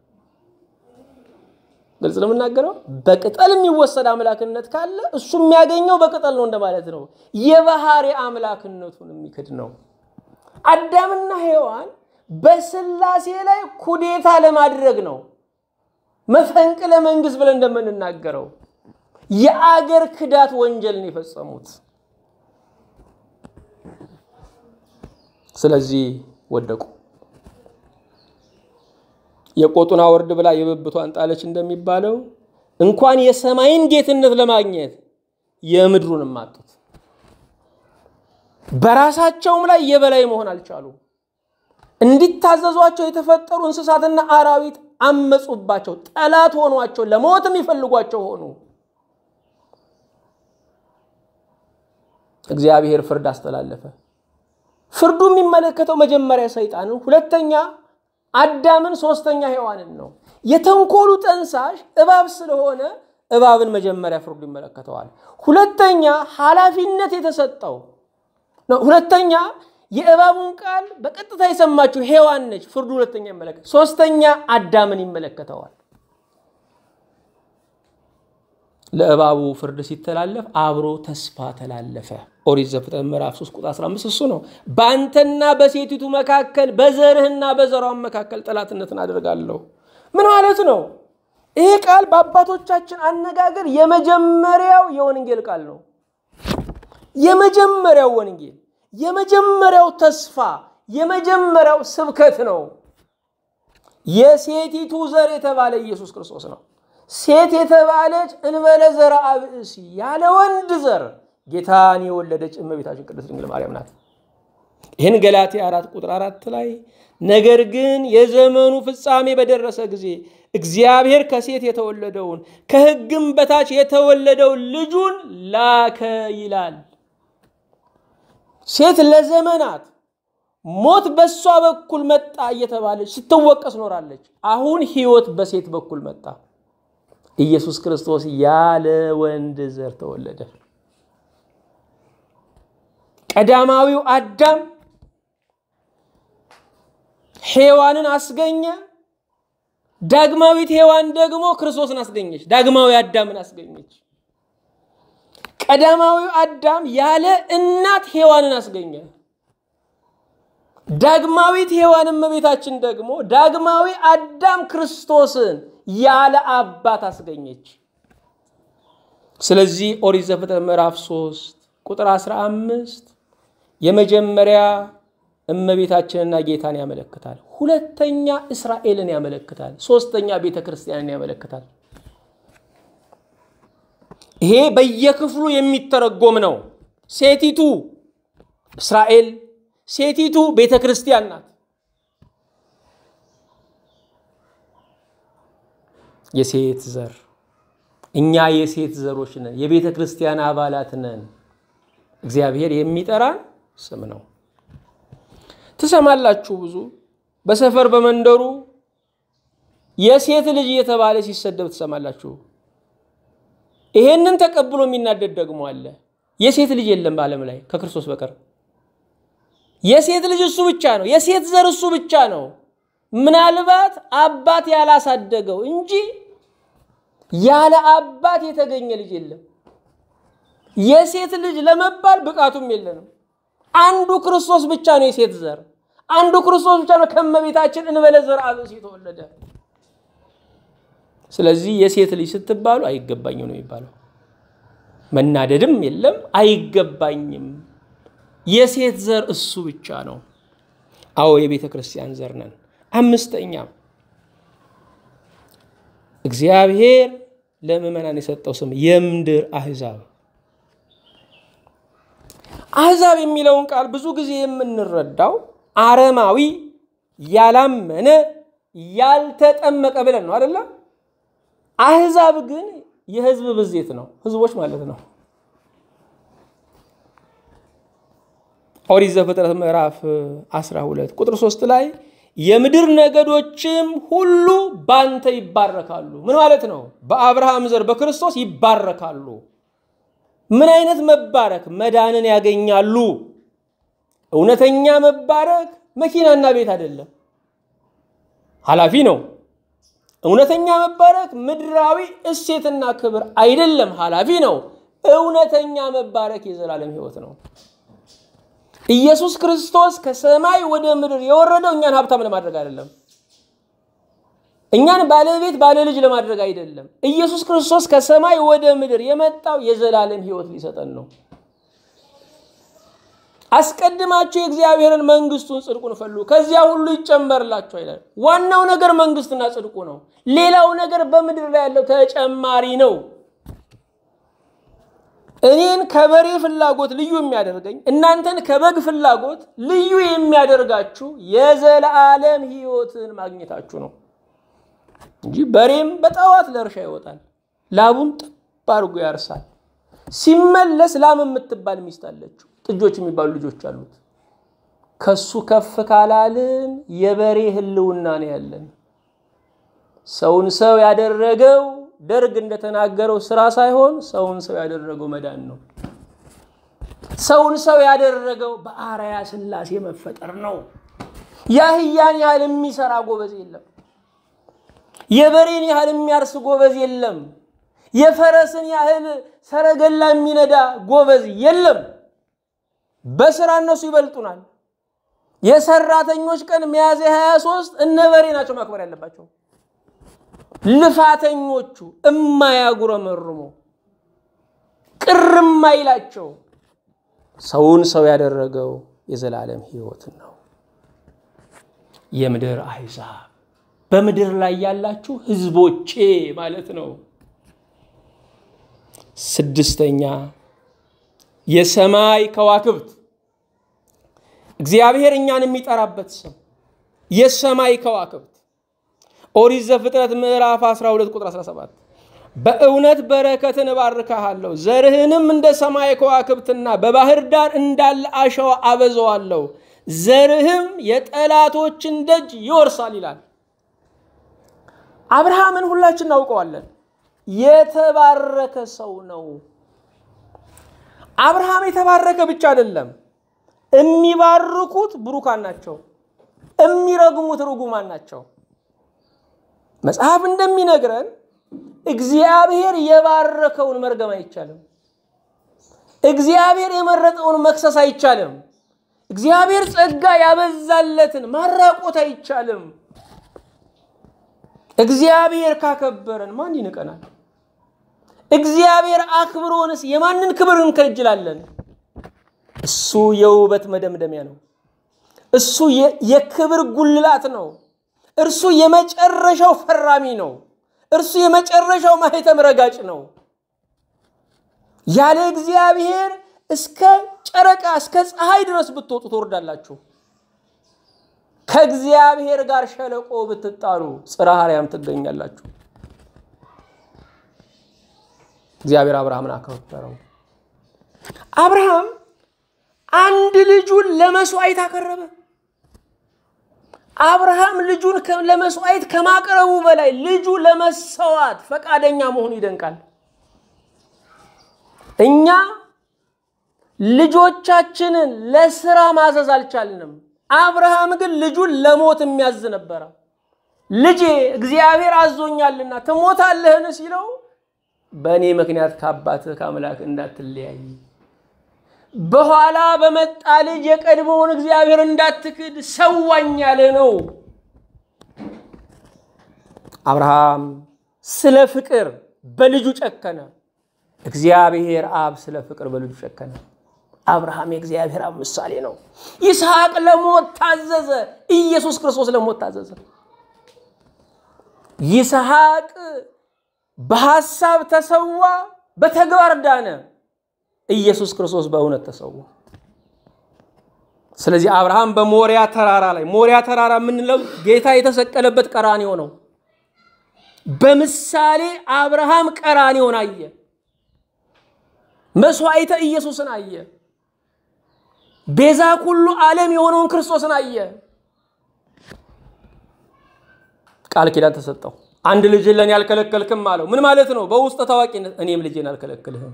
ግልጽ ነው የምናገረው። በቅጠል የሚወሰድ አምላክነት ካለ እሱ የሚያገኘው በቅጠል ነው እንደማለት ነው። የባህሪ አምላክነቱን የሚክድ ነው። አዳምና ሔዋን በሥላሴ ላይ ኩዴታ ለማድረግ ነው፣ መፈንቅለ መንግስት ብለን እንደምንናገረው የአገር ክዳት ወንጀልን የፈጸሙት። ስለዚህ ወደቁ። የቆጡን አወርድ ብላ የብብቷን ጣለች እንደሚባለው እንኳን የሰማይን ጌትነት ለማግኘት የምድሩንም አጡት። በራሳቸውም ላይ የበላይ መሆን አልቻሉም። እንዲታዘዟቸው የተፈጠሩ እንስሳትና አራዊት አመጹባቸው፣ ጠላት ሆኗቸው፣ ለሞትም ይፈልጓቸው ሆኑ። እግዚአብሔር ፍርድ አስተላለፈ። ፍርዱ የሚመለከተው መጀመሪያ ሰይጣንን፣ ሁለተኛ አዳምን፣ ሶስተኛ ሔዋንን ነው። የተንኮሉ ጠንሳሽ እባብ ስለሆነ እባብን መጀመሪያ ፍርዱ ይመለከተዋል። ሁለተኛ ኃላፊነት የተሰጠው ነው። ሁለተኛ የእባቡን ቃል በቀጥታ የሰማችው ሔዋን ነች፣ ፍርዱ ሁለተኛ ይመለከታል። ሶስተኛ አዳምን ይመለከተዋል። ለእባቡ ፍርድ ሲተላለፍ አብሮ ተስፋ ተላለፈ። ኦሪት ዘፍጥረት ምዕራፍ ሶስት ቁጥር አስራ አምስት እሱ ነው። ባንተና በሴቲቱ መካከል በዘርህና በዘሯም መካከል ጠላትነትን አደርጋለሁ። ምን ማለት ነው? ይሄ ቃል በአባቶቻችን አነጋገር የመጀመሪያው የወንጌል ቃል ነው። የመጀመሪያው ወንጌል፣ የመጀመሪያው ተስፋ፣ የመጀመሪያው ስብከት ነው። የሴቲቱ ዘር የተባለ ኢየሱስ ክርስቶስ ነው። ሴት የተባለች እንበለ ዘርአ ብእሲ ያለ ወንድ ዘር ጌታን የወለደች እመቤታችን ቅድስት ድንግል ማርያም ናት። ይህን ገላትያ አራት ቁጥር አራት ላይ ነገር ግን የዘመኑ ፍጻሜ በደረሰ ጊዜ እግዚአብሔር ከሴት የተወለደውን ከሕግም በታች የተወለደውን ልጁን ላከ ይላል። ሴት ለዘመናት ሞት በሷ በኩል መጣ እየተባለች ስትወቀስ ኖራለች። አሁን ሕይወት በሴት በኩል መጣ። ኢየሱስ ክርስቶስ ያለ ወንድ ዘር ተወለደ። ቀዳማዊው አዳም ሔዋንን አስገኘ። ዳግማዊት ሔዋን ደግሞ ክርስቶስን አስገኘች። ዳግማዊ አዳምን አስገኘች። ቀዳማዊው አዳም ያለ እናት ሔዋንን አስገኘ። ዳግማዊት ሔዋን እመቤታችን ደግሞ ዳግማዊ አዳም ክርስቶስን ያለ አባት አስገኘች። ስለዚህ ኦሪት ዘፍጥረት ምዕራፍ ሶስት ቁጥር አስራ አምስት የመጀመሪያ እመቤታችንና ጌታን ያመለክታል። ሁለተኛ እስራኤልን ያመለክታል። ሶስተኛ ቤተክርስቲያንን ያመለክታል። ይሄ በየክፍሉ የሚተረጎም ነው። ሴቲቱ እስራኤል፣ ሴቲቱ ቤተክርስቲያን ናት። የሴት ዘር እኛ የሴት ዘሮች ነን፣ የቤተክርስቲያን አባላት ነን። እግዚአብሔር የሚጠራን ስም ነው። ትሰማላችሁ ብዙ በሰፈር በመንደሩ የሴት ልጅ እየተባለ ሲሰደብ ትሰማላችሁ። ይሄንን ተቀብሎ የሚናደድ ደግሞ አለ። የሴት ልጅ የለም በዓለም ላይ ከክርስቶስ በቀር። የሴት ልጅ እሱ ብቻ ነው። የሴት ዘር እሱ ብቻ ነው። ምናልባት አባት ያላሳደገው እንጂ ያለ አባት የተገኘ ልጅ የለም። የሴት ልጅ ለመባል ብቃቱም የለንም። አንዱ ክርስቶስ ብቻ ነው የሴት ዘር። አንዱ ክርስቶስ ብቻ ነው ከመቤታችን እንበለ ዘርአ ብእሲ ተወለደ። ስለዚህ የሴት ልጅ ስትባሉ አይገባኝም ነው የሚባለው። መናደድም የለም፣ አይገባኝም። የሴት ዘር እሱ ብቻ ነው። አዎ የቤተ ክርስቲያን ዘር ነን። አምስተኛ እግዚአብሔር ለምእመናን የሰጠው ስም የምድር አሕዛብ። አሕዛብ የሚለውን ቃል ብዙ ጊዜ የምንረዳው አረማዊ ያላመነ ያልተጠመቀ ብለን ነው አይደል? አሕዛብ ግን የህዝብ ብዜት ነው፣ ህዝቦች ማለት ነው። ኦሪት ዘፍጥረት ምዕራፍ አስራ ሁለት ቁጥር ሶስት ላይ የምድር ነገዶችም ሁሉ ባንተ ይባረካሉ። ምን ማለት ነው? በአብርሃም ዘር በክርስቶስ ይባረካሉ። ምን አይነት መባረክ? መዳንን ያገኛሉ። እውነተኛ መባረክ መኪናና ቤት አይደለም፣ ኃላፊ ነው። እውነተኛ መባረክ ምድራዊ እሴትና ክብር አይደለም፣ ኃላፊ ነው። እውነተኛ መባረክ የዘላለም ሕይወት ነው። ኢየሱስ ክርስቶስ ከሰማይ ወደ ምድር የወረደው እኛን ሀብታም ለማድረግ አይደለም፣ እኛን ባለቤት ባለልጅ ለማድረግ አይደለም። ኢየሱስ ክርስቶስ ከሰማይ ወደ ምድር የመጣው የዘላለም ሕይወት ሊሰጠን ነው። አስቀድማችሁ የእግዚአብሔርን መንግስቱን ጽድቁን ፈልጉ ከዚያ ሁሉ ይጨመርላችሁ ይላል። ዋናው ነገር መንግስትና ጽድቁ ነው። ሌላው ነገር በምድር ላይ ያለው ተጨማሪ ነው። እኔን ከበሬ ፍላጎት ልዩ የሚያደርገኝ እናንተን ከበግ ፍላጎት ልዩ የሚያደርጋችሁ የዘላለም ሕይወትን ማግኘታችሁ ነው እንጂ በሬም በጠዋት ለእርሻ ይወጣል ላቡን ጥብ አድርጎ ያርሳል ሲመለስ ላም የምትባል ሚስት አለችው ጥጆች የሚባሉ ልጆች አሉት ከሱ ከፍ ካላልን የበሬ ህልውና ነው ያለን ሰውን ሰው ያደረገው ደርግ እንደተናገረው ስራ ሳይሆን ሰውን ሰው ያደረገው መዳን ነው ሰውን ሰው ያደረገው በአርአያ ሥላሴ መፈጠር ነው ያህያን ያህል የሚሰራ ጎበዝ የለም የበሬን ያህል የሚያርስ ጎበዝ የለም የፈረስን ያህል ሰረገላ የሚነዳ ጎበዝ የለም በስራ እነሱ ይበልጡናል የሰራተኞች ቀን ሚያዝያ ሃያ ሦስት እነ በሬ ናቸው ማክበር ያለባቸው ልፋተኞቹ እማያጉረመርሙ ቅርም አይላቸው ሰውን ሰው ያደረገው የዘላለም ሕይወት ነው የምድር አሕዛብ በምድር ላይ ያላችሁ ህዝቦቼ ማለት ነው ስድስተኛ የሰማይ ከዋክብት እግዚአብሔር እኛን የሚጠራበት ስም የሰማይ ከዋክብት ኦሪት ዘፍጥረት ምዕራፍ አስራ ሁለት ቁጥር አስራ ሰባት በእውነት በረከትን እባርካለሁ ዘርህንም እንደ ሰማይ ከዋክብትና በባህር ዳር እንዳለ አሸዋ አበዛዋለሁ ዘርህም የጠላቶችን ደጅ ይወርሳል ይላል አብርሃምን ሁላችን እናውቀዋለን የተባረከ ሰው ነው አብርሃም የተባረከ ብቻ አይደለም የሚባርኩት ብሩካን ናቸው የሚረግሙት ርጉማን ናቸው መጽሐፍ እንደሚነግረን እግዚአብሔር የባረከውን መርገም አይቻልም እግዚአብሔር የመረጠውን መክሰስ አይቻልም እግዚአብሔር ጸጋ ያበዛለትን ማራቆት አይቻልም እግዚአብሔር ካከበረን ማን ይንቀናል እግዚአብሔር አክብሮንስ የማንን ክብርን ከጅላለን እሱ የውበት መደምደሚያ ነው እሱ የክብር ጉልላት ነው እርሱ የመጨረሻው ፈራሚ ነው እርሱ የመጨረሻው ማህተም ረጋጭ ነው ያለ እግዚአብሔር እስከ ጨረቃ እስከ ፀሐይ ድረስ ብትወጡ ትወርዳላችሁ ከእግዚአብሔር ጋር ሸለቆ ብትጣሩ ጽርሐ አርያም ትገኛላችሁ እግዚአብሔር አብርሃምን አከበረው አብርሃም አንድ ልጁን ለመስዋዕት አቀረበ አብርሃም ልጁን ለመስዋዕት ከማቅረቡ በላይ ልጁ ለመሰዋት ፈቃደኛ መሆኑ ይደንቃል እኛ ልጆቻችንን ለሥራ ማዘዝ አልቻልንም አብርሃም ግን ልጁን ለሞት የሚያዝ ነበር ልጄ እግዚአብሔር አዞኛልና ትሞታለህን ሲለው በእኔ ምክንያት ከአባትህ ከአምላክ እንዳትለያይ በኋላ በመጣ ልጅ የቀድሞውን እግዚአብሔር እንዳትክድ ሰዋኝ ያለ ነው አብርሃም ስለ ፍቅር በልጁ ጨከነ እግዚአብሔር አብ ስለ ፍቅር በልጁ ጨከነ አብርሃም የእግዚአብሔር አብ ምሳሌ ነው ይስሐቅ ለሞት ታዘዘ ኢየሱስ ክርስቶስ ለሞት ታዘዘ ይስሐቅ በሐሳብ ተሰዋ በተግባር ዳነ ኢየሱስ ክርስቶስ በእውነት ተሰዋ ስለዚህ አብርሃም በሞሪያ ተራራ ላይ ሞሪያ ተራራ ምንለው ጌታ የተሰቀለበት ቀራንዮ ነው በምሳሌ አብርሃም ቀራንዮን አየ መስዋዕተ ኢየሱስን አየ ቤዛ ኩሉ ዓለም የሆነውን ክርስቶስን አየ ቃል ኪዳን ተሰጠው አንድ ልጅ ለኔ ያልከለከልክም አለው ምን ማለት ነው በውስጥ ታዋቂነት እኔም ልጄን አልከለከልህም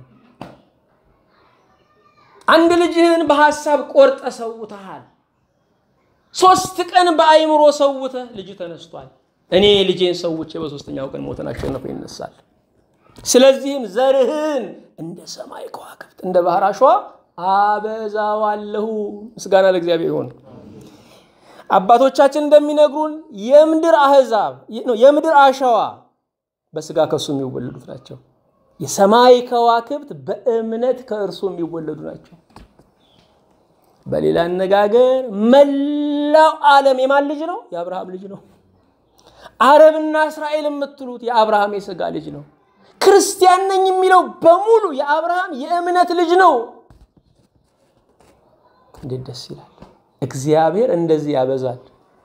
አንድ ልጅህን በሐሳብ ቆርጠ ሰውተሃል ሶስት ቀን በአይምሮ ሰውተ ልጅ ተነስቷል እኔ ልጄን ሰውቼ በሶስተኛው ቀን ሞተን አሸንፎ ይነሳል ስለዚህም ዘርህን እንደ ሰማይ ከዋክብት እንደ ባህር አሸዋ አበዛዋለሁ ምስጋና ለእግዚአብሔር ይሁን አባቶቻችን እንደሚነግሩን የምድር አህዛብ የምድር አሸዋ በስጋ ከሱ የሚወለዱት ናቸው የሰማይ ከዋክብት በእምነት ከእርሱ የሚወለዱ ናቸው በሌላ አነጋገር መላው ዓለም የማን ልጅ ነው የአብርሃም ልጅ ነው አረብና እስራኤል የምትሉት የአብርሃም የሥጋ ልጅ ነው ክርስቲያን ነኝ የሚለው በሙሉ የአብርሃም የእምነት ልጅ ነው። እንዴት ደስ ይላል! እግዚአብሔር እንደዚህ ያበዛል።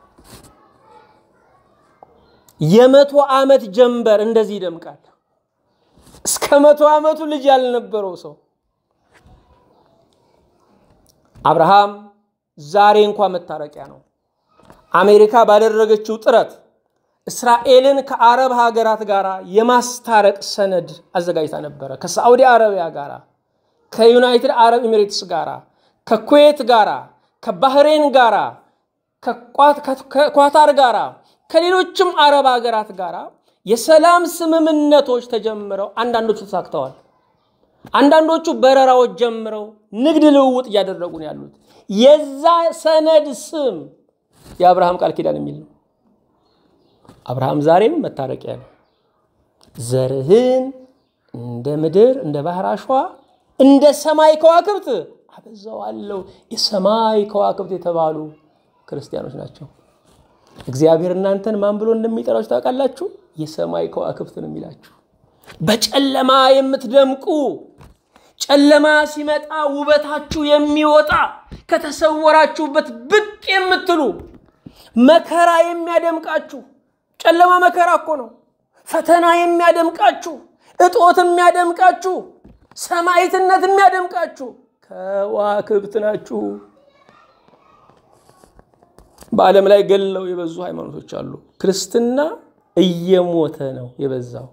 የመቶ ዓመት ጀንበር እንደዚህ ይደምቃል። እስከ መቶ ዓመቱ ልጅ ያልነበረው ሰው አብርሃም ዛሬ እንኳን መታረቂያ ነው። አሜሪካ ባደረገችው ጥረት እስራኤልን ከአረብ ሀገራት ጋራ የማስታረቅ ሰነድ አዘጋጅታ ነበር። ከሳዑዲ አረቢያ ጋራ፣ ከዩናይትድ አረብ ኤሚሬትስ ጋራ፣ ከኩዌት ጋራ፣ ከባህሬን ጋራ፣ ከኳታር ጋራ፣ ከሌሎችም አረብ ሀገራት ጋራ የሰላም ስምምነቶች ተጀምረው አንዳንዶቹ ተሳክተዋል። አንዳንዶቹ በረራዎች ጀምረው ንግድ ልውውጥ ያደረጉ ነው ያሉት። የዛ ሰነድ ስም የአብርሃም ቃል ኪዳን የሚል ነው። አብርሃም ዛሬም መታረቂያ ነው። ዘርህን እንደ ምድር እንደ ባህር አሸዋ እንደ ሰማይ ከዋክብት አበዛዋለሁ። የሰማይ ከዋክብት የተባሉ ክርስቲያኖች ናቸው። እግዚአብሔር እናንተን ማን ብሎ እንደሚጠራችሁ ታውቃላችሁ? የሰማይ ከዋክብት ነው የሚላችሁ። በጨለማ የምትደምቁ፣ ጨለማ ሲመጣ ውበታችሁ የሚወጣ፣ ከተሰወራችሁበት ብቅ የምትሉ፣ መከራ የሚያደምቃችሁ። ጨለማ መከራ እኮ ነው። ፈተና የሚያደምቃችሁ፣ እጦት የሚያደምቃችሁ፣ ሰማይትነት የሚያደምቃችሁ ከዋክብት ናችሁ። በዓለም ላይ ገለው የበዙ ሃይማኖቶች አሉ። ክርስትና እየሞተ ነው የበዛው።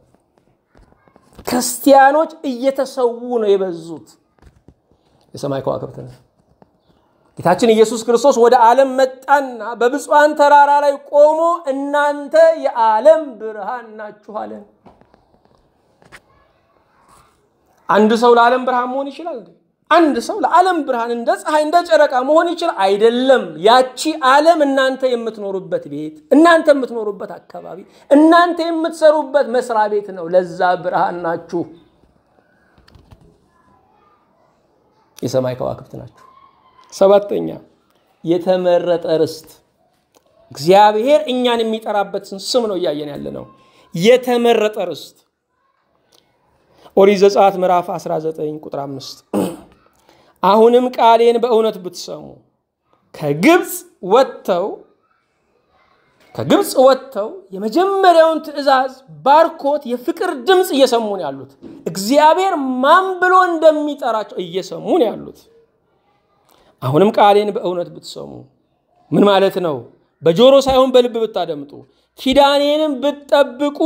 ክርስቲያኖች እየተሰዉ ነው የበዙት። የሰማይ ከዋክብት ነው። ጌታችን ኢየሱስ ክርስቶስ ወደ ዓለም መጣና በብፁዓን ተራራ ላይ ቆሞ እናንተ የዓለም ብርሃን ናችሁ አለ። አንድ ሰው ለዓለም ብርሃን መሆን ይችላል? አንድ ሰው ለዓለም ብርሃን እንደ ፀሐይ እንደ ጨረቃ መሆን ይችላል? አይደለም። ያቺ ዓለም እናንተ የምትኖሩበት ቤት፣ እናንተ የምትኖሩበት አካባቢ፣ እናንተ የምትሰሩበት መስሪያ ቤት ነው። ለዛ ብርሃን ናችሁ። የሰማይ ከዋክብት ናችሁ። ሰባተኛ የተመረጠ ርስት። እግዚአብሔር እኛን የሚጠራበትን ስም ነው ያየን ያለ ነው። የተመረጠ ርስት። ኦሪት ዘጸአት ምዕራፍ አስራ ዘጠኝ ቁጥር አምስት አሁንም ቃሌን በእውነት ብትሰሙ ከግብጽ ወጥተው ከግብጽ ወጥተው የመጀመሪያውን ትእዛዝ ባርኮት የፍቅር ድምጽ እየሰሙ ነው ያሉት። እግዚአብሔር ማን ብሎ እንደሚጠራቸው እየሰሙ ነው ያሉት። አሁንም ቃሌን በእውነት ብትሰሙ ምን ማለት ነው? በጆሮ ሳይሆን በልብ ብታደምጡ፣ ኪዳኔንም ብትጠብቁ።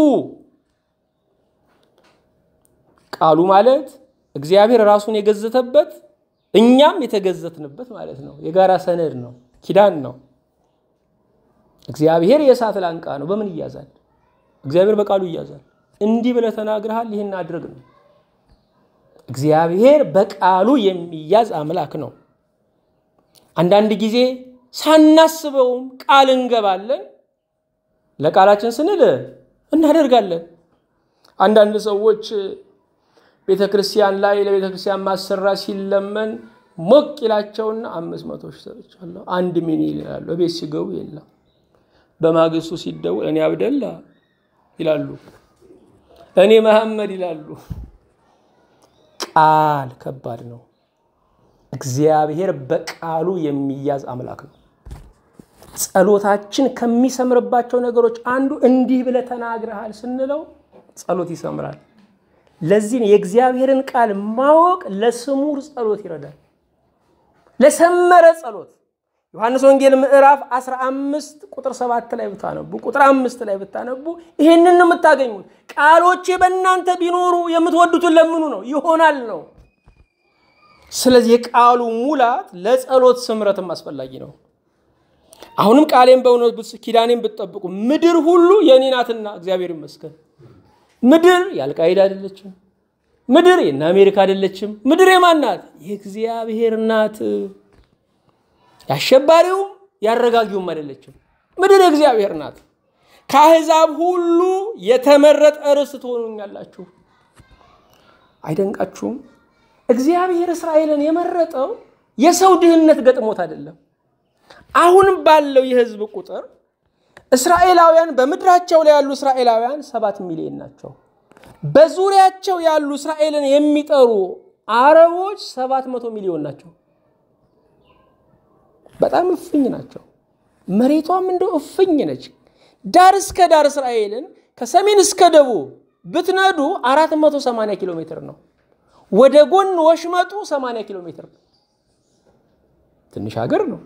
ቃሉ ማለት እግዚአብሔር ራሱን የገዘተበት እኛም የተገዘትንበት ማለት ነው። የጋራ ሰነድ ነው፣ ኪዳን ነው። እግዚአብሔር የእሳት ላንቃ ነው። በምን ይያዛል? እግዚአብሔር በቃሉ ይያዛል። እንዲህ ብለህ ተናግረሃል፣ ይሄን አድርግ ነው። እግዚአብሔር በቃሉ የሚያዝ አምላክ ነው። አንዳንድ ጊዜ ሳናስበውም ቃል እንገባለን፣ ለቃላችን ስንል እናደርጋለን። አንዳንድ ሰዎች ቤተክርስቲያን ላይ ለቤተክርስቲያን ማሰራ ሲለመን ሞቅ ይላቸውና አምስት መቶ ሺህ ሰጥቻለሁ አንድ ሚሊዮን ይላሉ። ቤት ሲገቡ የለም። በማግስቱ ሲደውል እኔ አብደላ ይላሉ፣ እኔ መሐመድ ይላሉ። ቃል ከባድ ነው። እግዚአብሔር በቃሉ የሚያዝ አምላክ ነው። ጸሎታችን ከሚሰምርባቸው ነገሮች አንዱ እንዲህ ብለህ ተናግረሃል ስንለው ጸሎት ይሰምራል። ለዚህ የእግዚአብሔርን ቃል ማወቅ ለስሙር ጸሎት ይረዳል። ለሰመረ ጸሎት ዮሐንስ ወንጌል ምዕራፍ አስራ አምስት ቁጥር ሰባት ላይ ብታነቡ ቁጥር አምስት ላይ ብታነቡ ይሄንን ነው የምታገኙት። ቃሎቼ በእናንተ ቢኖሩ የምትወዱትን ለምኑ ነው ይሆናል ነው። ስለዚህ ቃሉ ሙላት ለጸሎት ስምረትም አስፈላጊ ነው። አሁንም ቃሌን በእውነት ኪዳኔን ብትጠብቁ ምድር ሁሉ የኔ ናትና እግዚአብሔር ይመስገን። ምድር ያልቃይዳ አይደለችም። ምድር የና አሜሪካ አይደለችም። ምድር የማን ናት? የእግዚአብሔር ናት። ያሸባሪው ያረጋጊውም አይደለችም። ምድር የእግዚአብሔር ናት። ከአሕዛብ ሁሉ የተመረጠ ርስት ትሆኑኛላችሁ። አይደንቃችሁም? እግዚአብሔር እስራኤልን የመረጠው የሰው ድህነት ገጥሞት አይደለም። አሁን ባለው የህዝብ ቁጥር እስራኤላውያን በመድራቸው ላይ ያሉ እስራኤላውያን ሰባት ሚሊዮን ናቸው። በዙሪያቸው ያሉ እስራኤልን የሚጠሩ አረቦች ሰባት መቶ ሚሊዮን ናቸው። በጣም እፍኝ ናቸው። መሬቷም እንደው እፍኝ ነች። ዳር እስከ ዳር እስራኤልን ከሰሜን እስከ ደቡብ ብትነዱ አራት መቶ ሰማንያ ኪሎ ሜትር ነው። ወደ ጎን ወሽመጡ ሰማንያ ኪሎ ሜትር ነው። ትንሽ ሀገር ነው።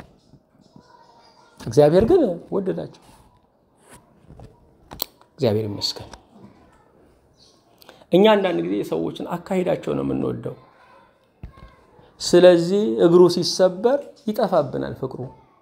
እግዚአብሔር ግን ወደዳቸው። እግዚአብሔር ይመስገን። እኛ አንዳንድ ጊዜ ሰዎችን አካሂዳቸው ነው የምንወደው። ስለዚህ እግሩ ሲሰበር ይጠፋብናል ፍቅሩ።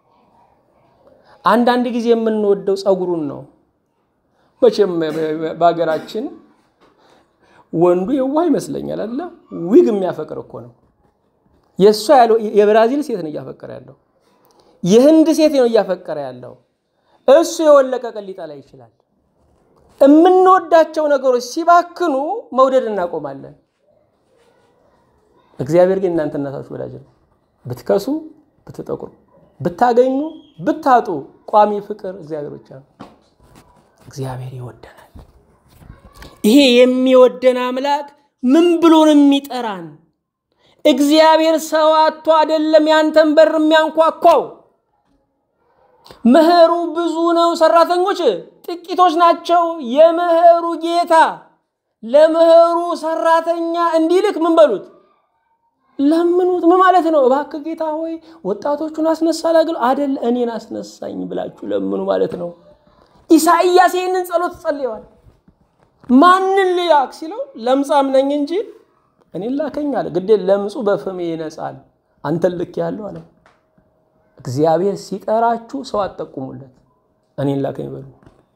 አንዳንድ ጊዜ የምንወደው ጸጉሩን ነው። መቼም በአገራችን ወንዱ የዋህ ይመስለኛል አይደል? ዊግ የሚያፈቅር እኮ ነው። የሷ ያለው የብራዚል ሴት ነው እያፈቀረ ያለው። የህንድ ሴት ነው እያፈቀረ ያለው። እሱ የወለቀ ቀሊጣ ላይ ይችላል። እምንወዳቸው ነገሮች ሲባክኑ መውደድ እናቆማለን። እግዚአብሔር ግን እናንተ እናታችሁ ወዳጅ ነው። ብትከሱ ብትጠቁሩ ብታገኙ ብታጡ ቋሚ ፍቅር እግዚአብሔር ብቻ ነው። እግዚአብሔር ይወደናል። ይሄ የሚወደን አምላክ ምን ብሎ ነው የሚጠራን? እግዚአብሔር ሰው አጥቶ አይደለም ያንተን በር የሚያንኳኳው። መህሩ ብዙ ነው፣ ሰራተኞች ጥቂቶች ናቸው። የመህሩ ጌታ ለመህሩ ሰራተኛ እንዲልክ ምን በሉት? ለምኑት። ምን ማለት ነው? እባክህ ጌታ ሆይ ወጣቶቹን አስነሳላግል አይደል እኔን አስነሳኝ ብላችሁ ለምኑ ማለት ነው። ኢሳይያስ ይሄንን ጸሎት ጸልየዋል። ማንን ሊያክ ሲለው ለምጻም ነኝ እንጂ እኔን ላከኝ አለ። ግዴ ለምጹ በፈሜ ይነጻል አንተ ልክ ያለው አለ። እግዚአብሔር ሲጠራችሁ ሰው አትጠቁሙለት፣ እኔን ላከኝ በሉ።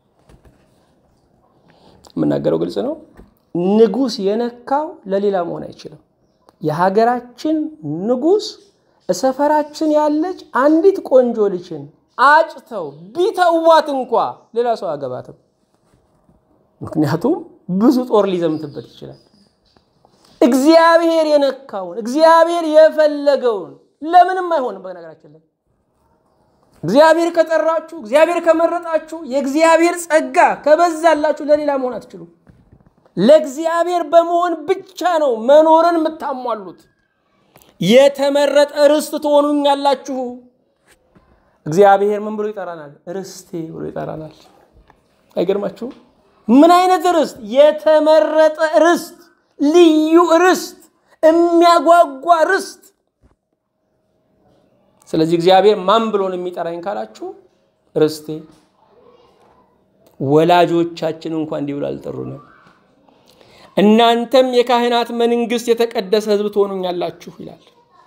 ምናገረው ግልጽ ነው። ንጉስ የነካው ለሌላ መሆን አይችልም። የሀገራችን ንጉስ ሰፈራችን ያለች አንዲት ቆንጆ ልጅን አጭተው ቢተዋት እንኳን ሌላ ሰው አገባትም። ምክንያቱም ብዙ ጦር ሊዘምትበት ይችላል። እግዚአብሔር የነካውን እግዚአብሔር የፈለገውን ለምንም አይሆንም። በነገራችን ላይ እግዚአብሔር ከጠራችሁ እግዚአብሔር ከመረጣችሁ የእግዚአብሔር ጸጋ ከበዛላችሁ ለሌላ መሆን አትችሉም። ለእግዚአብሔር በመሆን ብቻ ነው መኖርን የምታሟሉት። የተመረጠ ርስት ትሆኑኛላችሁ። እግዚአብሔር ምን ብሎ ይጠራናል? ርስቴ ብሎ ይጠራናል። አይገርማችሁ? ምን አይነት ርስት? የተመረጠ ርስት፣ ልዩ ርስት፣ የሚያጓጓ ርስት። ስለዚህ እግዚአብሔር ማን ብሎ ነው የሚጠራኝ ካላችሁ ርስቴ። ወላጆቻችን እንኳን እንዲህ ብሎ አልጠሩንም። እናንተም የካህናት መንግስት የተቀደሰ ሕዝብ ትሆኑኛላችሁ ይላል።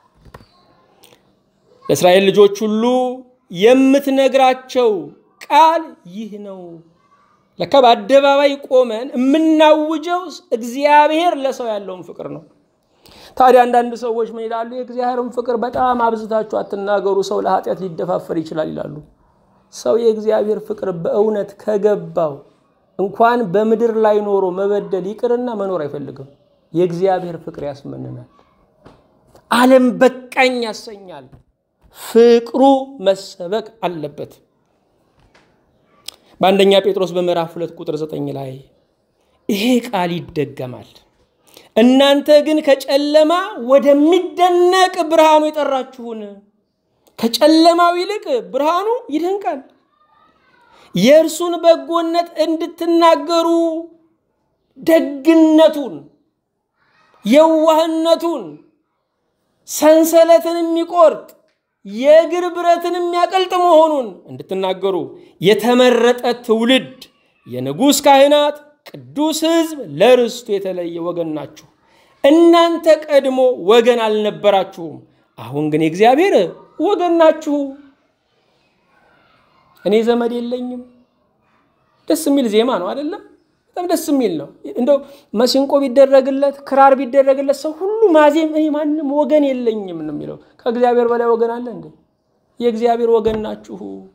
ለእስራኤል ልጆች ሁሉ የምትነግራቸው ቃል ይህ ነው። ለካ በአደባባይ ቆመን የምናውጀው እግዚአብሔር ለሰው ያለውን ፍቅር ነው። ታዲያ አንዳንድ ሰዎች ምን ይላሉ? የእግዚአብሔርን ፍቅር በጣም አብዝታችሁ አትናገሩ፣ ሰው ለኃጢአት ሊደፋፈር ይችላል ይላሉ። ሰው የእግዚአብሔር ፍቅር በእውነት ከገባው እንኳን በምድር ላይ ኖሮ መበደል ይቅርና መኖር አይፈልግም። የእግዚአብሔር ፍቅር ያስመንናል። ዓለም በቃኝ ያሰኛል። ፍቅሩ መሰበክ አለበት። በአንደኛ ጴጥሮስ በምዕራፍ ሁለት ቁጥር ዘጠኝ ላይ ይሄ ቃል ይደገማል። እናንተ ግን ከጨለማ ወደሚደነቅ ብርሃኑ የጠራችሁን። ከጨለማው ይልቅ ብርሃኑ ይደንቃል። የእርሱን በጎነት እንድትናገሩ ደግነቱን፣ የዋህነቱን፣ ሰንሰለትን የሚቆርጥ የእግር ብረትን የሚያቀልጥ መሆኑን እንድትናገሩ የተመረጠ ትውልድ፣ የንጉስ ካህናት፣ ቅዱስ ሕዝብ፣ ለርስቱ የተለየ ወገን ናችሁ። እናንተ ቀድሞ ወገን አልነበራችሁም፣ አሁን ግን የእግዚአብሔር ወገን ናችሁ። እኔ ዘመድ የለኝም። ደስ የሚል ዜማ ነው አይደለም? በጣም ደስ የሚል ነው። እንደው መስንቆ ቢደረግለት ክራር ቢደረግለት ሰው ሁሉ ማዜም እኔ ማንንም ወገን የለኝም ነው የሚለው። ከእግዚአብሔር በላይ ወገን አለ እንዴ? የእግዚአብሔር ወገን ናችሁ።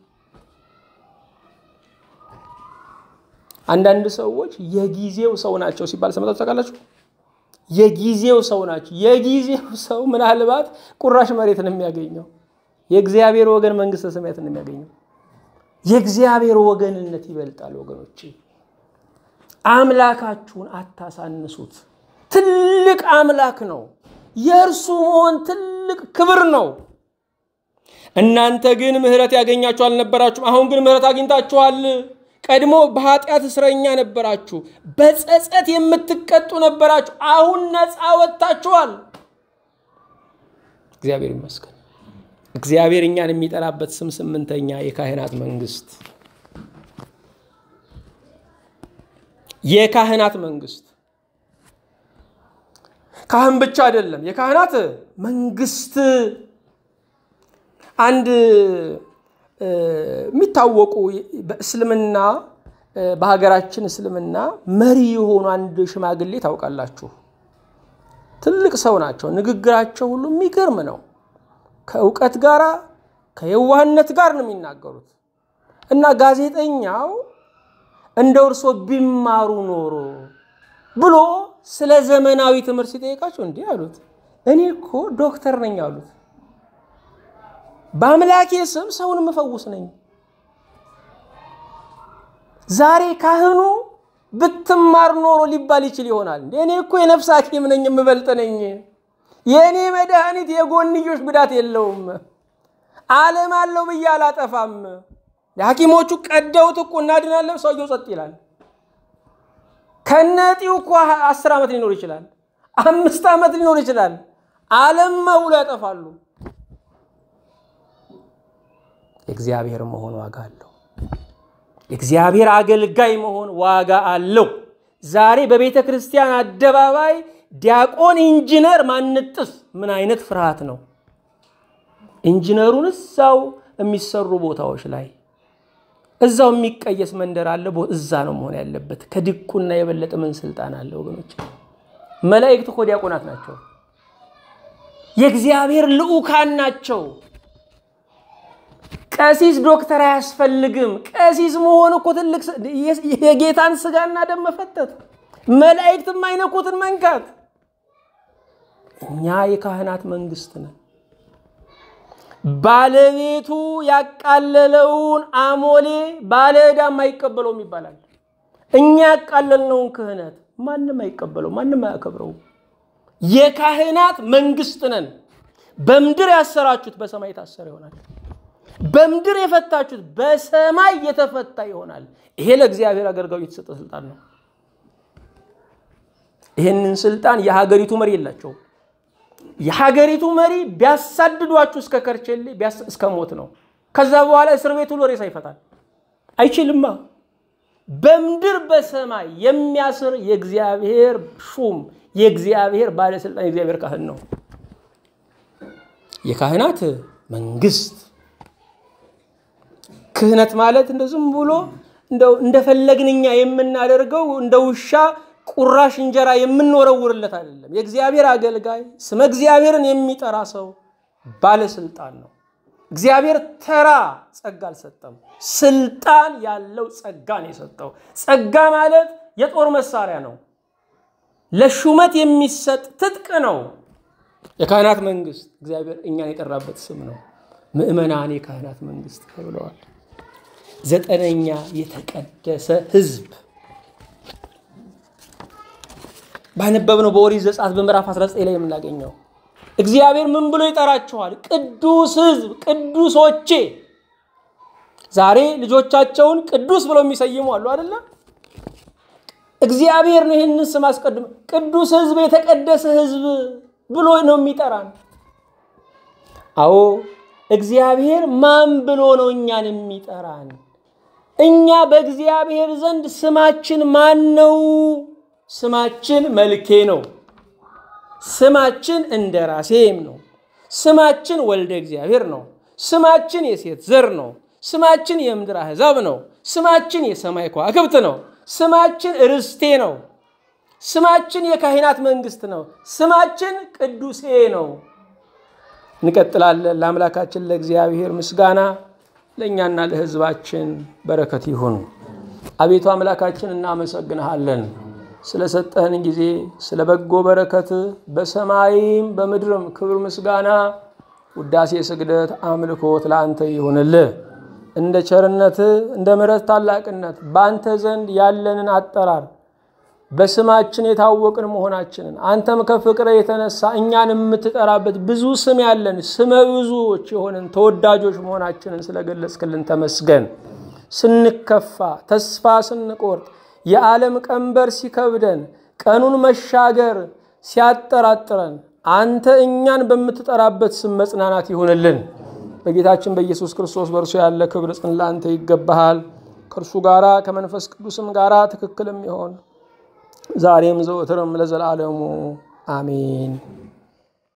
አንዳንድ ሰዎች የጊዜው ሰው ናቸው ሲባል ሰምታችሁ ታውቃላችሁ? የጊዜው ሰው ናቸው። የጊዜው ሰው ምናልባት ቁራሽ መሬትን የሚያገኘው፣ የእግዚአብሔር ወገን መንግስተ ሰማያትን የሚያገኘው። የእግዚአብሔር ወገንነት ይበልጣል ወገኖቼ። አምላካችሁን አታሳንሱት። ትልቅ አምላክ ነው። የእርሱ መሆን ትልቅ ክብር ነው። እናንተ ግን ምህረት ያገኛችሁ አልነበራችሁም፣ አሁን ግን ምህረት አግኝታችኋል። ቀድሞ በኃጢአት እስረኛ ነበራችሁ፣ በጸጸት የምትቀጡ ነበራችሁ፣ አሁን ነፃ ወጣችኋል። እግዚአብሔር ይመስገን። እግዚአብሔር እኛን የሚጠራበት ስም ስምንተኛ የካህናት መንግስት። የካህናት መንግስት ካህን ብቻ አይደለም፣ የካህናት መንግስት። አንድ የሚታወቁ በእስልምና በሀገራችን እስልምና መሪ የሆኑ አንድ ሽማግሌ ታውቃላችሁ። ትልቅ ሰው ናቸው። ንግግራቸው ሁሉ የሚገርም ነው። ከእውቀት ጋራ ከየዋህነት ጋር ነው የሚናገሩት። እና ጋዜጠኛው እንደው እርሶ ቢማሩ ኖሮ ብሎ ስለ ዘመናዊ ትምህርት ሲጠይቃቸው እንዲህ አሉት፣ እኔ እኮ ዶክተር ነኝ አሉት። በአምላኬ ስም ሰውን መፈውስ ነኝ። ዛሬ ካህኑ ብትማር ኖሮ ሊባል ይችል ይሆናል። እኔ እኮ የነፍስ ሐኪም ነኝ፣ የምበልጥ ነኝ። የኔ መድኃኒት የጎንዮሽ ጉዳት የለውም። ዓለም አለው ብዬ አላጠፋም። ሐኪሞቹ ቀደውት እኮ እናድናለን፣ ሰውየው ጸጥ ይላል። ከነጢው እኮ አስር ዓመት ሊኖር ይችላል፣ አምስት ዓመት ሊኖር ይችላል። ዓለም ማውሎ ያጠፋሉ። እግዚአብሔር መሆን ዋጋ አለው። እግዚአብሔር አገልጋይ መሆን ዋጋ አለው። ዛሬ በቤተ ክርስቲያን አደባባይ ዲያቆን ኢንጂነር ማንጥስ ምን አይነት ፍርሃት ነው? ኢንጂነሩን እዛው የሚሰሩ ቦታዎች ላይ እዛው የሚቀየስ መንደር አለ፣ እዛ ነው መሆን ያለበት። ከድቁና የበለጠ ምን ስልጣን አለ ወገኖች? መላእክት እኮ ዲያቆናት ናቸው። የእግዚአብሔር ልዑካን ናቸው። ቀሲስ ዶክተር አያስፈልግም። ቀሲስ መሆን እኮ ትልቅ የጌታን ስጋና ደም መፈተት፣ መላእክት የማይነኩትን መንካት። እኛ የካህናት መንግስት ነን። ባለቤቱ ያቃለለውን አሞሌ ባለዕዳ የማይቀበለውም ይባላል። እኛ ያቃለልነውን ክህነት ማንም አይቀበለው፣ ማንም አያከብረው። የካህናት መንግስት ነን። በምድር ያሰራችሁት በሰማይ ታሰረ ይሆናል፣ በምድር የፈታችሁት በሰማይ የተፈታ ይሆናል። ይሄ ለእግዚአብሔር አገልጋዮች የተሰጠ ስልጣን ነው። ይሄንን ስልጣን የሀገሪቱ መሪ የላቸው። የሀገሪቱ መሪ ቢያሳድዷችሁ እስከ ከርቸሌ ቢያስ እስከ ሞት ነው። ከዛ በኋላ እስር ቤት ሁሉ ሬሳ ይፈታል አይችልማ። በምድር በሰማይ የሚያስር የእግዚአብሔር ሹም፣ የእግዚአብሔር ባለስልጣን፣ የእግዚአብሔር ካህን ነው። የካህናት መንግስት ክህነት ማለት እንደዝም ብሎ እንደው እንደፈለግንኛ የምናደርገው እንደ ውሻ ቁራሽ እንጀራ የምንወረውርለት አይደለም። የእግዚአብሔር አገልጋይ ስመ እግዚአብሔርን የሚጠራ ሰው ባለስልጣን ነው። እግዚአብሔር ተራ ጸጋ አልሰጠም፣ ስልጣን ያለው ጸጋ ነው የሰጠው። ጸጋ ማለት የጦር መሳሪያ ነው፣ ለሹመት የሚሰጥ ትጥቅ ነው። የካህናት መንግስት እግዚአብሔር እኛን የጠራበት ስም ነው። ምእመናን የካህናት መንግስት ተብለዋል። ዘጠነኛ የተቀደሰ ህዝብ። ባነበብነው በኦሪት ዘጸአት በምዕራፍ አስራ ዘጠኝ ላይ የምናገኘው እግዚአብሔር ምን ብሎ ይጠራቸዋል? ቅዱስ ህዝብ፣ ቅዱሶቼ። ዛሬ ልጆቻቸውን ቅዱስ ብለው የሚሰይሙ አሉ አይደለ? እግዚአብሔር ነው ይሄንን ስም አስቀድሞ ቅዱስ ህዝብ፣ የተቀደሰ ህዝብ ብሎ ነው የሚጠራን። አዎ እግዚአብሔር ማን ብሎ ነው እኛን የሚጠራን? እኛ በእግዚአብሔር ዘንድ ስማችን ማን ነው? ስማችን መልኬ ነው። ስማችን እንደራሴም ነው። ስማችን ወልደ እግዚአብሔር ነው። ስማችን የሴት ዘር ነው። ስማችን የምድር አሕዛብ ነው። ስማችን የሰማይ ከዋክብት ነው። ስማችን ርስቴ ነው። ስማችን የካህናት መንግስት ነው። ስማችን ቅዱሴ ነው። እንቀጥላለን። ለአምላካችን ለእግዚአብሔር ምስጋና ለኛና ለሕዝባችን በረከት ይሁን። አቤቱ አምላካችን እናመሰግንሃለን ስለሰጠህን ጊዜ፣ ስለ በጎ በረከት በሰማይም በምድርም ክብር ምስጋና ውዳሴ ስግደት አምልኮት ለአንተ ይሁንልህ። እንደ ቸርነት እንደ ምሕረት ታላቅነት ባንተ ዘንድ ያለንን አጠራር በስማችን የታወቅን መሆናችንን አንተም ከፍቅር የተነሳ እኛን የምትጠራበት ብዙ ስም ያለን ስመ ብዙዎች የሆነን ተወዳጆች መሆናችንን ስለገለጽክልን ተመስገን። ስንከፋ ተስፋ ስንቆርጥ የዓለም ቀንበር ሲከብደን ቀኑን መሻገር ሲያጠራጥረን አንተ እኛን በምትጠራበት ስም መጽናናት ይሁንልን። በጌታችን በኢየሱስ ክርስቶስ በእርሱ ያለ ክብር ጽን ለአንተ ይገባሃል። ከእርሱ ጋራ ከመንፈስ ቅዱስም ጋራ ትክክልም ይሆን ዛሬም ዘወትርም ለዘላለሙ አሜን።